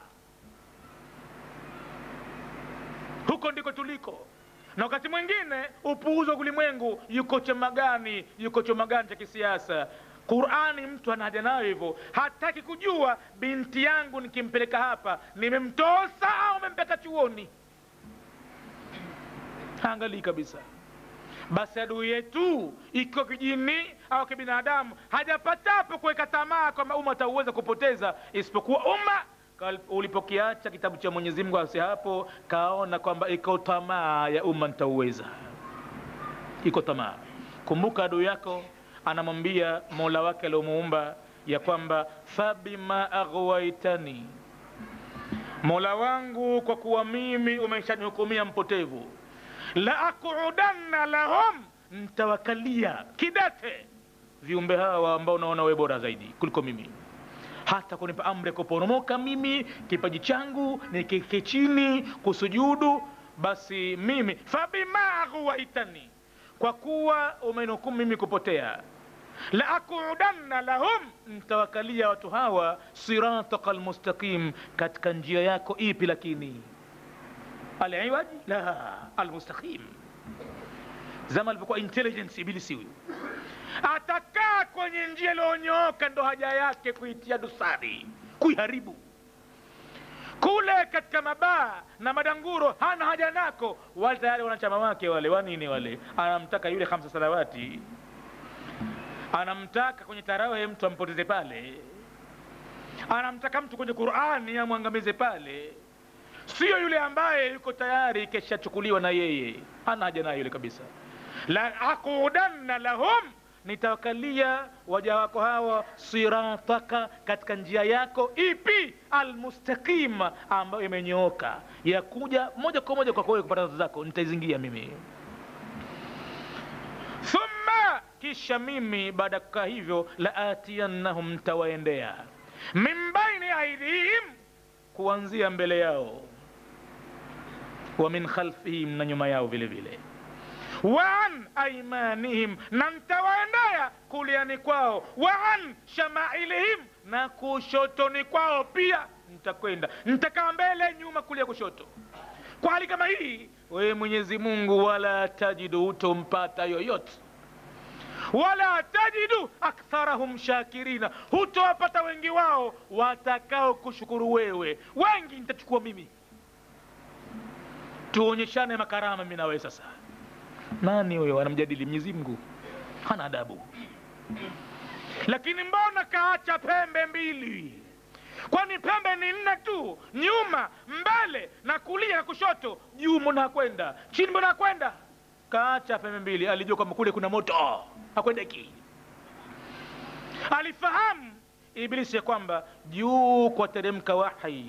Huko ndiko tuliko. Na wakati mwingine upuuzo wa ulimwengu, yuko chama gani cha kisiasa. Qur'ani mtu anaja nayo hivyo, hataki kujua binti yangu nikimpeleka hapa nimemtosa au nimempeleka chuoni. Angalia kabisa. Basi adui yetu iko kijini au kibinadamu, hajapatapo kuweka tamaa kwamba umma atauweza kupoteza, isipokuwa umma ulipokiacha kitabu cha Mwenyezi Mungu, asi hapo kaona kwamba iko tamaa ya umma nitauweza. Iko tamaa. Kumbuka adui yako anamwambia Mola wake aliomuumba ya kwamba fabima aghwaitani, Mola wangu kwa kuwa mimi umeshanihukumia mpotevu, la aqudanna lahum, nitawakalia kidete viumbe hawa ambao unaona wewe bora zaidi kuliko mimi. Hata kunipa amri kuporomoka mimi, kipaji changu nikike chini kusujudu, basi mimi fabima aghwaitani, kwa kuwa umenihukumu mimi kupotea, la aqudanna lahum, nitawakalia watu hawa siratakal mustaqim, katika njia yako ipi? Lakini al-iwaj la al-mustaqim. Zama alipokuwa intelligence ibilisi huyu, atakaa kwenye njia iliyonyooka, ndo haja yake kuitia dosari, kuiharibu. Kule katika mabaa na madanguro hana haja nako, wale tayari wanachama wake wale wanini wale, anamtaka yule 5 salawati, anamtaka kwenye tarawih mtu ampoteze pale, anamtaka mtu kwenye Qur'ani amwangamize pale. Sio yule ambaye yuko tayari kesha chukuliwa na yeye, hana haja nayo yule kabisa. La aqudanna lahum, nitawakalia waja wako hawa sirataka, katika njia yako ipi? Almustaqim, ambayo imenyooka, ya kuja moja kwa moja kwa wewe kupata radhi zako, nitaizingia mimi. Thumma, kisha mimi baada kukaa hivyo, la atiyannahum, nitawaendea, min baini aidihim, kuanzia mbele yao, wa min khalfihim, na nyuma yao vile vile, wa an aymanihim, na nitawaendea kuliani kwao, wa an shamailihim, na kushotoni kwao pia nitakwenda. Nitakaa mbele, nyuma, kulia, kushoto. Kwa hali kama hii, wewe Mwenyezi Mungu, wala tajidu, utompata yoyote, wala tajidu aktharahum shakirina, hutowapata wengi wao watakao kushukuru wewe. Wengi nitachukua mimi. Tuonyeshane makarama mimi na wewe sasa. Nani wewe anamjadili Mwenyezi Mungu? Hana adabu. Lakini mbona kaacha pembe mbili? Kwani pembe ni 4 tu, nyuma, mbele na kulia na kushoto, juu mbona kwenda, chini mbona kwenda? Kaacha pembe mbili. Alijua kwamba kule kuna moto, hakwendeki. Alifahamu Ibilisi kwamba juu kwa teremka wahi,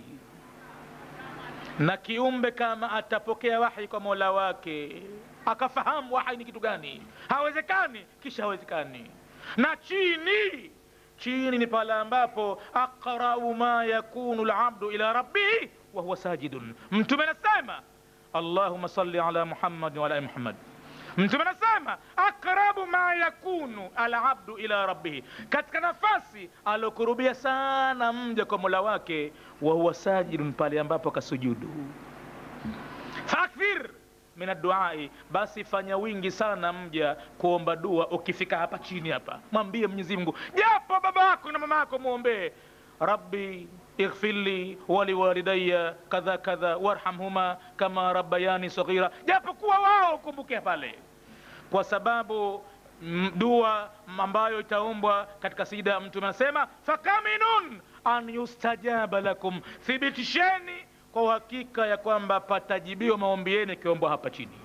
na kiumbe kama atapokea wahi kwa Mola wake, akafahamu wahi ni kitu gani, hawezekani, kisha hawezekani. Na chini ni pale ambapo aqra'u ma yakunu al-'abdu ila rabbih wa huwa sajidun. Mtume anasema Allahumma salli ala Muhammad wa ala Muhammad. Mtume anasema aqrabu ma yakunu al-'abdu ila rabbih, katika nafasi alokurubia sana mja kwa Mola wake, wa huwa sajidun, pale ambapo akasujudu. Fakthir min ad-du'a, basi fanya wingi sana mja kuomba dua. Ukifika hapa chini hapa, mwambie Mwenyezi Mungu, japo baba yako na mama yako muombe, Rabbi ighfir li wa liwalidayya kadha kadha warhamhuma kama rabbayani saghira, japokuwa wao kumbukia pale, kwa sababu dua ambayo itaombwa katika sijida, Mtume anasema fakaminun an yustajaba lakum, thibitisheni kwa uhakika ya kwamba patajibiwa maombi yenu ikiombwa hapa chini.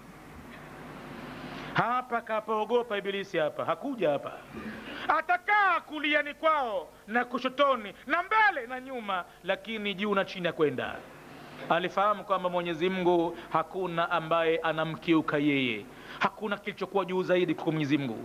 Hapa kapoogopa Ibilisi, hapa hakuja hapa, atakaa kuliani kwao na kushotoni na mbele na nyuma, lakini juu na chini akwenda. Alifahamu kwamba Mwenyezi Mungu hakuna ambaye anamkiuka yeye, hakuna kilichokuwa juu zaidi kwa Mwenyezi Mungu.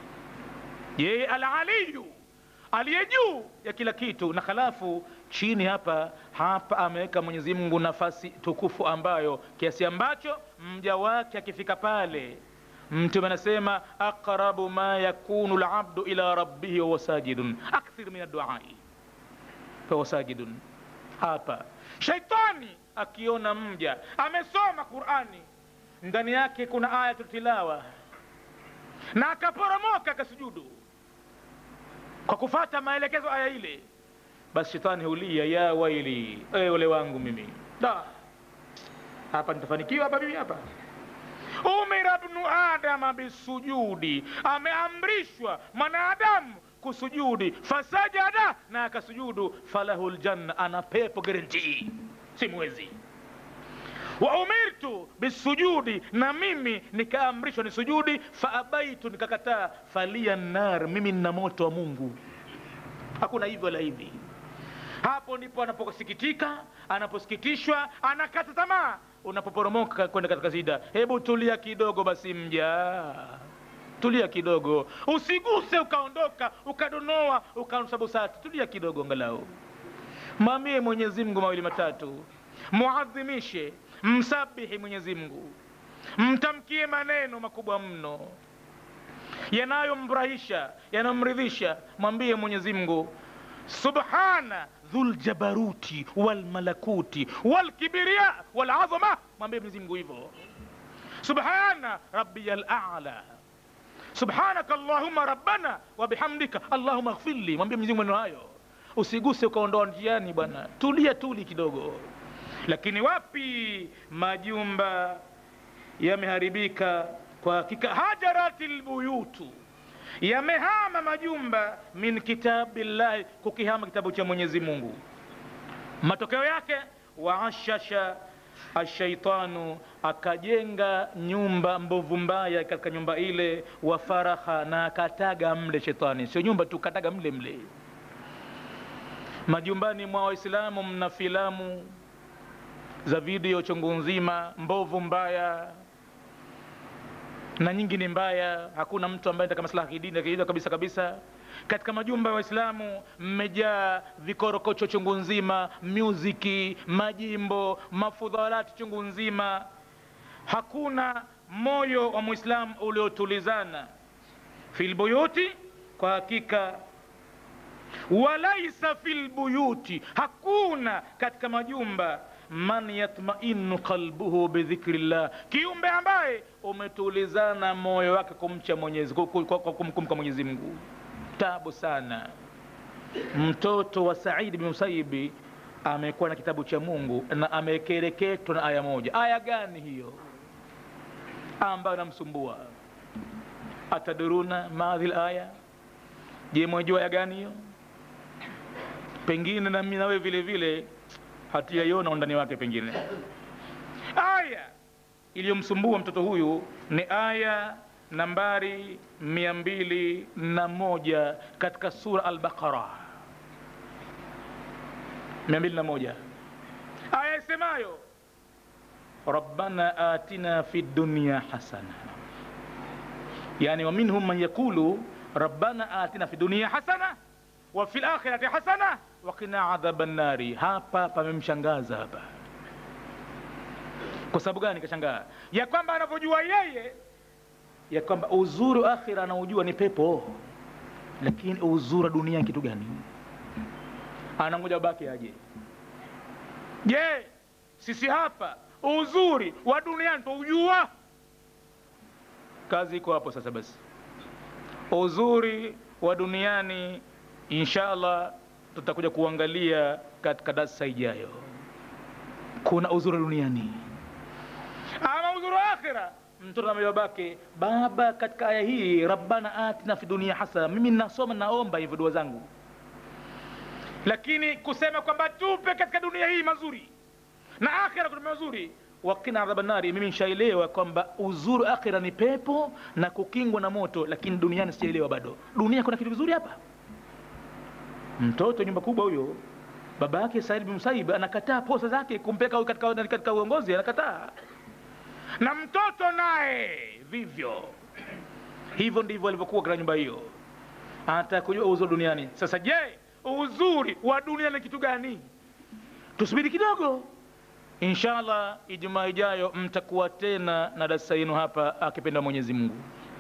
Yeye al-aliyu, aliye juu ya kila kitu, na khalafu chini hapa ameweka Mwenyezi Mungu nafasi tukufu ambayo kiasi ambacho mja wake akifika pale, Mtume anasema aqrabu ma yakunu al-abdu ila rabbihi wa sajidun akthir min ad-du'ai fa sajidun. Hapa shaitani akiona mja amesoma Qur'ani, ndani yake kuna aya tilawa, na akaporomoka akasujudu kwa kufuata maelekezo aya ile, basi shetani hulia, ya waili, ole wangu mimi, hapa nitafanikiwa hapa mimi hapa. Umira ibn Adama bisujudi, ameamrishwa mwanadamu kusujudi, fasajada, na akasujudu, falahul janna, ana pepo guarantee, simwezi. Wa umirtu bisujudi, na mimi nikaamrishwa ni sujudi, faabaitu, nikakataa, falia nar, mimi nina moto wa Mungu. Hakuna hivyo la hivi. Hapo ndipo anaposikitika, anaposikitishwa, anakata tamaa. Unapoporomoka kwenda katika sijida, hebu tulia kidogo basi mja, tulia kidogo, usiguse ukaondoka ukadonoa ukanusabu sati, tulia kidogo angalau. Mwambie Mwenyezi Mungu mawili matatu, muadhimishe, msabihi Mwenyezi Mungu, mtamkie maneno makubwa mno yanayomfurahisha, yanamridhisha. Mwambie Mwenyezi Mungu subhana dhul jabaruti wal malakuti wal kibriya wal azama. Mwambie Mwenyezi Mungu hivyo, subhana rabbiyal a'la, subhanaka allahumma rabbana wa bihamdika allahumma ighfirli. Mwambie Mwenyezi Mungu maneno hayo, usiguse ukaondoa njiani bwana, tuli kidogo. Lakini wapi, majumba yameharibika kwa hakika. Hajaratil buyutu, yamehama majumba, min kitabillahi, kukihama kitabu cha Mwenyezi Mungu. Matokeo yake waashasha ashaitanu, akajenga nyumba mbovu mbaya katika nyumba ile, wa faraha, na akataga mle shetani. Sio nyumba tu, kataga mle. Majumbani mwa Waislamu mna filamu za video chungu nzima, mbovu mbaya na nyingi ni mbaya. Hakuna mtu ambaye anataka maslaha kidini kabisa. Katika majumba ya Waislamu mmejaa vikorokocho chungu nzima, muziki, majimbo, mafudhalati chungu nzima. Hakuna moyo wa Muislamu uliotulizana. Fil buyuti, kwa hakika, walaisa fil buyuti, hakuna katika majumba, man yatmainu qalbuhu bidhikrillah, kiumbe ambaye umetulizana moyo wake kumcha Mwenyezi, kumkumbuka Mwenyezi Mungu. Tabu sana. Mtoto wa Said bin Musayyib amekuwa na kitabu cha Mungu na amekereketwa na aya moja. Aya gani hiyo ambayo namsumbua? Ataduruna madhil aya, je, mwajua aya gani hiyo? Pengine na mimi nawe vile vile hatuyaiona undani wake. Pengine aya iliyomsumbua mtoto huyu ni aya nambari 201 katika sura Al-Baqara 201, aya isemayo rabbana atina fid dunya hasana, yani wa minhum man yakulu rabbana atina fid dunya hasana wa fil akhirati hasana wa qina adhaban nari. Hapa pamemshangaza hapa. Kwa sababu gani kashangaa? Ya kwamba anavyojua yeye ya kwamba uzuri wa akhira anaujua ni pepo, lakini uzuri wa dunia kitu gani? Anangoja baki aje. Je, sisi hapa uzuri wa dunia tuujua? Kazi iko hapo sasa. Basi uzuri wa duniani inshallah tutakuja kuangalia katika darasa ijayo. Kuna uzuri duniani, ama uzuri wa akhira. Mtoto na babake, baba, katika aya hii rabbana atina fi dunia hasana, mimi ninasoma naomba hivyo dua zangu, lakini kusema kwamba tupe katika dunia hii mazuri na akhira kuna mazuri, wakina adhaban nari, mimi nishaelewa kwamba uzuri akhira ni pepo na kukingwa na moto, lakini duniani sijaelewa bado. Dunia kuna kitu vizuri hapa. Mtoto nyumba kubwa huyo, baba yake Said bin Musaib anakataa posa zake kumpeka huyu katika uongozi, anakataa. Na mtoto naye vivyo hivyo, ndivyo alivyokuwa katika nyumba hiyo. Anataka kujua uzuri duniani. Sasa je, uzuri wa dunia ni kitu gani? Tusubiri kidogo, inshallah Ijumaa ijayo mtakuwa tena na darasa yenu hapa, akipenda Mwenyezi Mungu.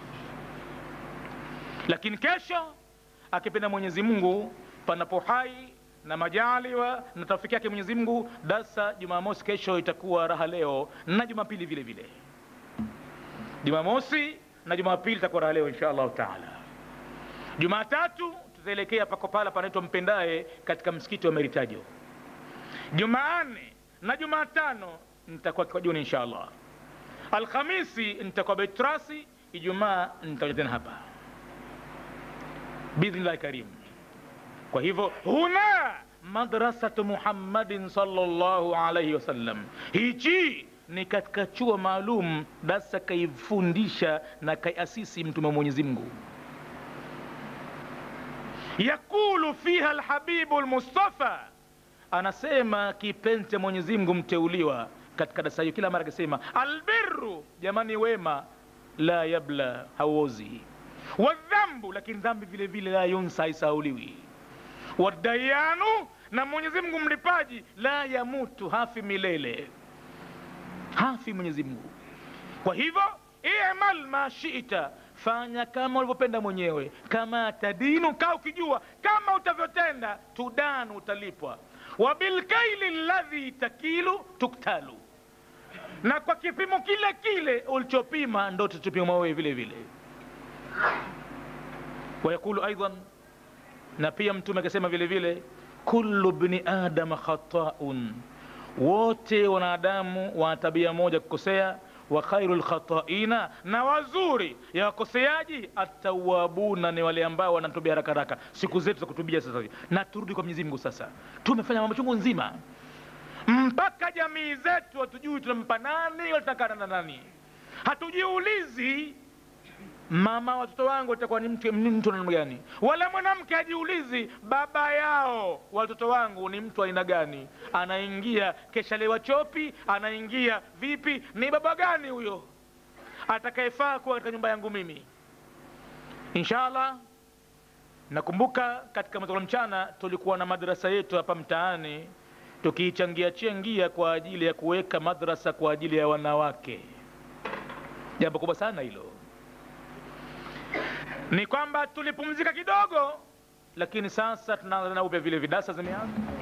Lakini kesho akipenda Mwenyezi Mungu, panapo hai na majaliwa na tawfiki yake Mwenyezi Mungu, darasa Jumamosi kesho itakuwa raha leo, na Jumapili vile vile. Jumamosi na Jumapili itakuwa raha leo inshallah taala. Jumatatu tutaelekea pako pala panaitwa Mpendae katika msikiti wa Meritajo. Jumanne na Jumatano nitakuwa kwa jioni inshallah. Alhamisi nitakuwa Betrasi, Ijumaa nitakuja tena hapa biidhnillah karim. Kwa hivyo huna madrasatu Muhammadin sallallahu alayhi wasallam, hichi ni katika chuo maalum, darasa kaifundisha na kaiasisi Mtume Mwenyezi Mungu. Yakulu fiha alhabibu almustafa, anasema kipenzi Mwenyezi Mungu mteuliwa katika darasa hiyo, kila mara akisema albirru, jamani wema, la yabla, hauozi, wadhambu, lakini dhambi vile vile la yunsa, isauliwi, wadayanu, na Mwenyezi Mungu mlipaji, la yamutu, hafi milele, hafi Mwenyezi Mungu. Kwa hivyo i'mal ma shi'ta, fanya kama ulivyopenda mwenyewe, kama tadinu, kaa ukijua kama utavyotenda tudanu, utalipwa, wa bilkaili alladhi takilu tuktalu, na kwa kipimo kile kile ulichopima ndo tutupima wewe vile vile. Wayakulu aidan, na pia Mtume akasema vile vile, kullu ibni adam khata'un, wote wanadamu wana tabia moja kukosea, wa khairul khata'ina, na wazuri ya wakoseaji at-tawwabuna, ni wale ambao wanatubia haraka haraka. Siku zetu za kutubia sasa hivi, na turudi kwa Mwenyezi Mungu. Sasa tumefanya mambo chungu nzima, mpaka jamii zetu hatujui tunampa nani, watakana na nani. Hatujiulizi mama watoto wangu atakuwa ni mtu namna gani, wala mwanamke hajiulizi baba yao watoto wangu ni mtu aina gani, anaingia kesha lewa chopi, anaingia vipi, ni baba gani huyo atakayefaa kuwa katika nyumba yangu mimi. Inshallah, nakumbuka katika matoka mchana tulikuwa na madrasa yetu hapa mtaani, tukichangia kwa ajili ya kuweka madrasa kwa ajili ya wanawake. Jambo kubwa sana hilo. Ni kwamba tulipumzika kidogo, lakini sasa tunaanza na upya vile vidasa zimeanza.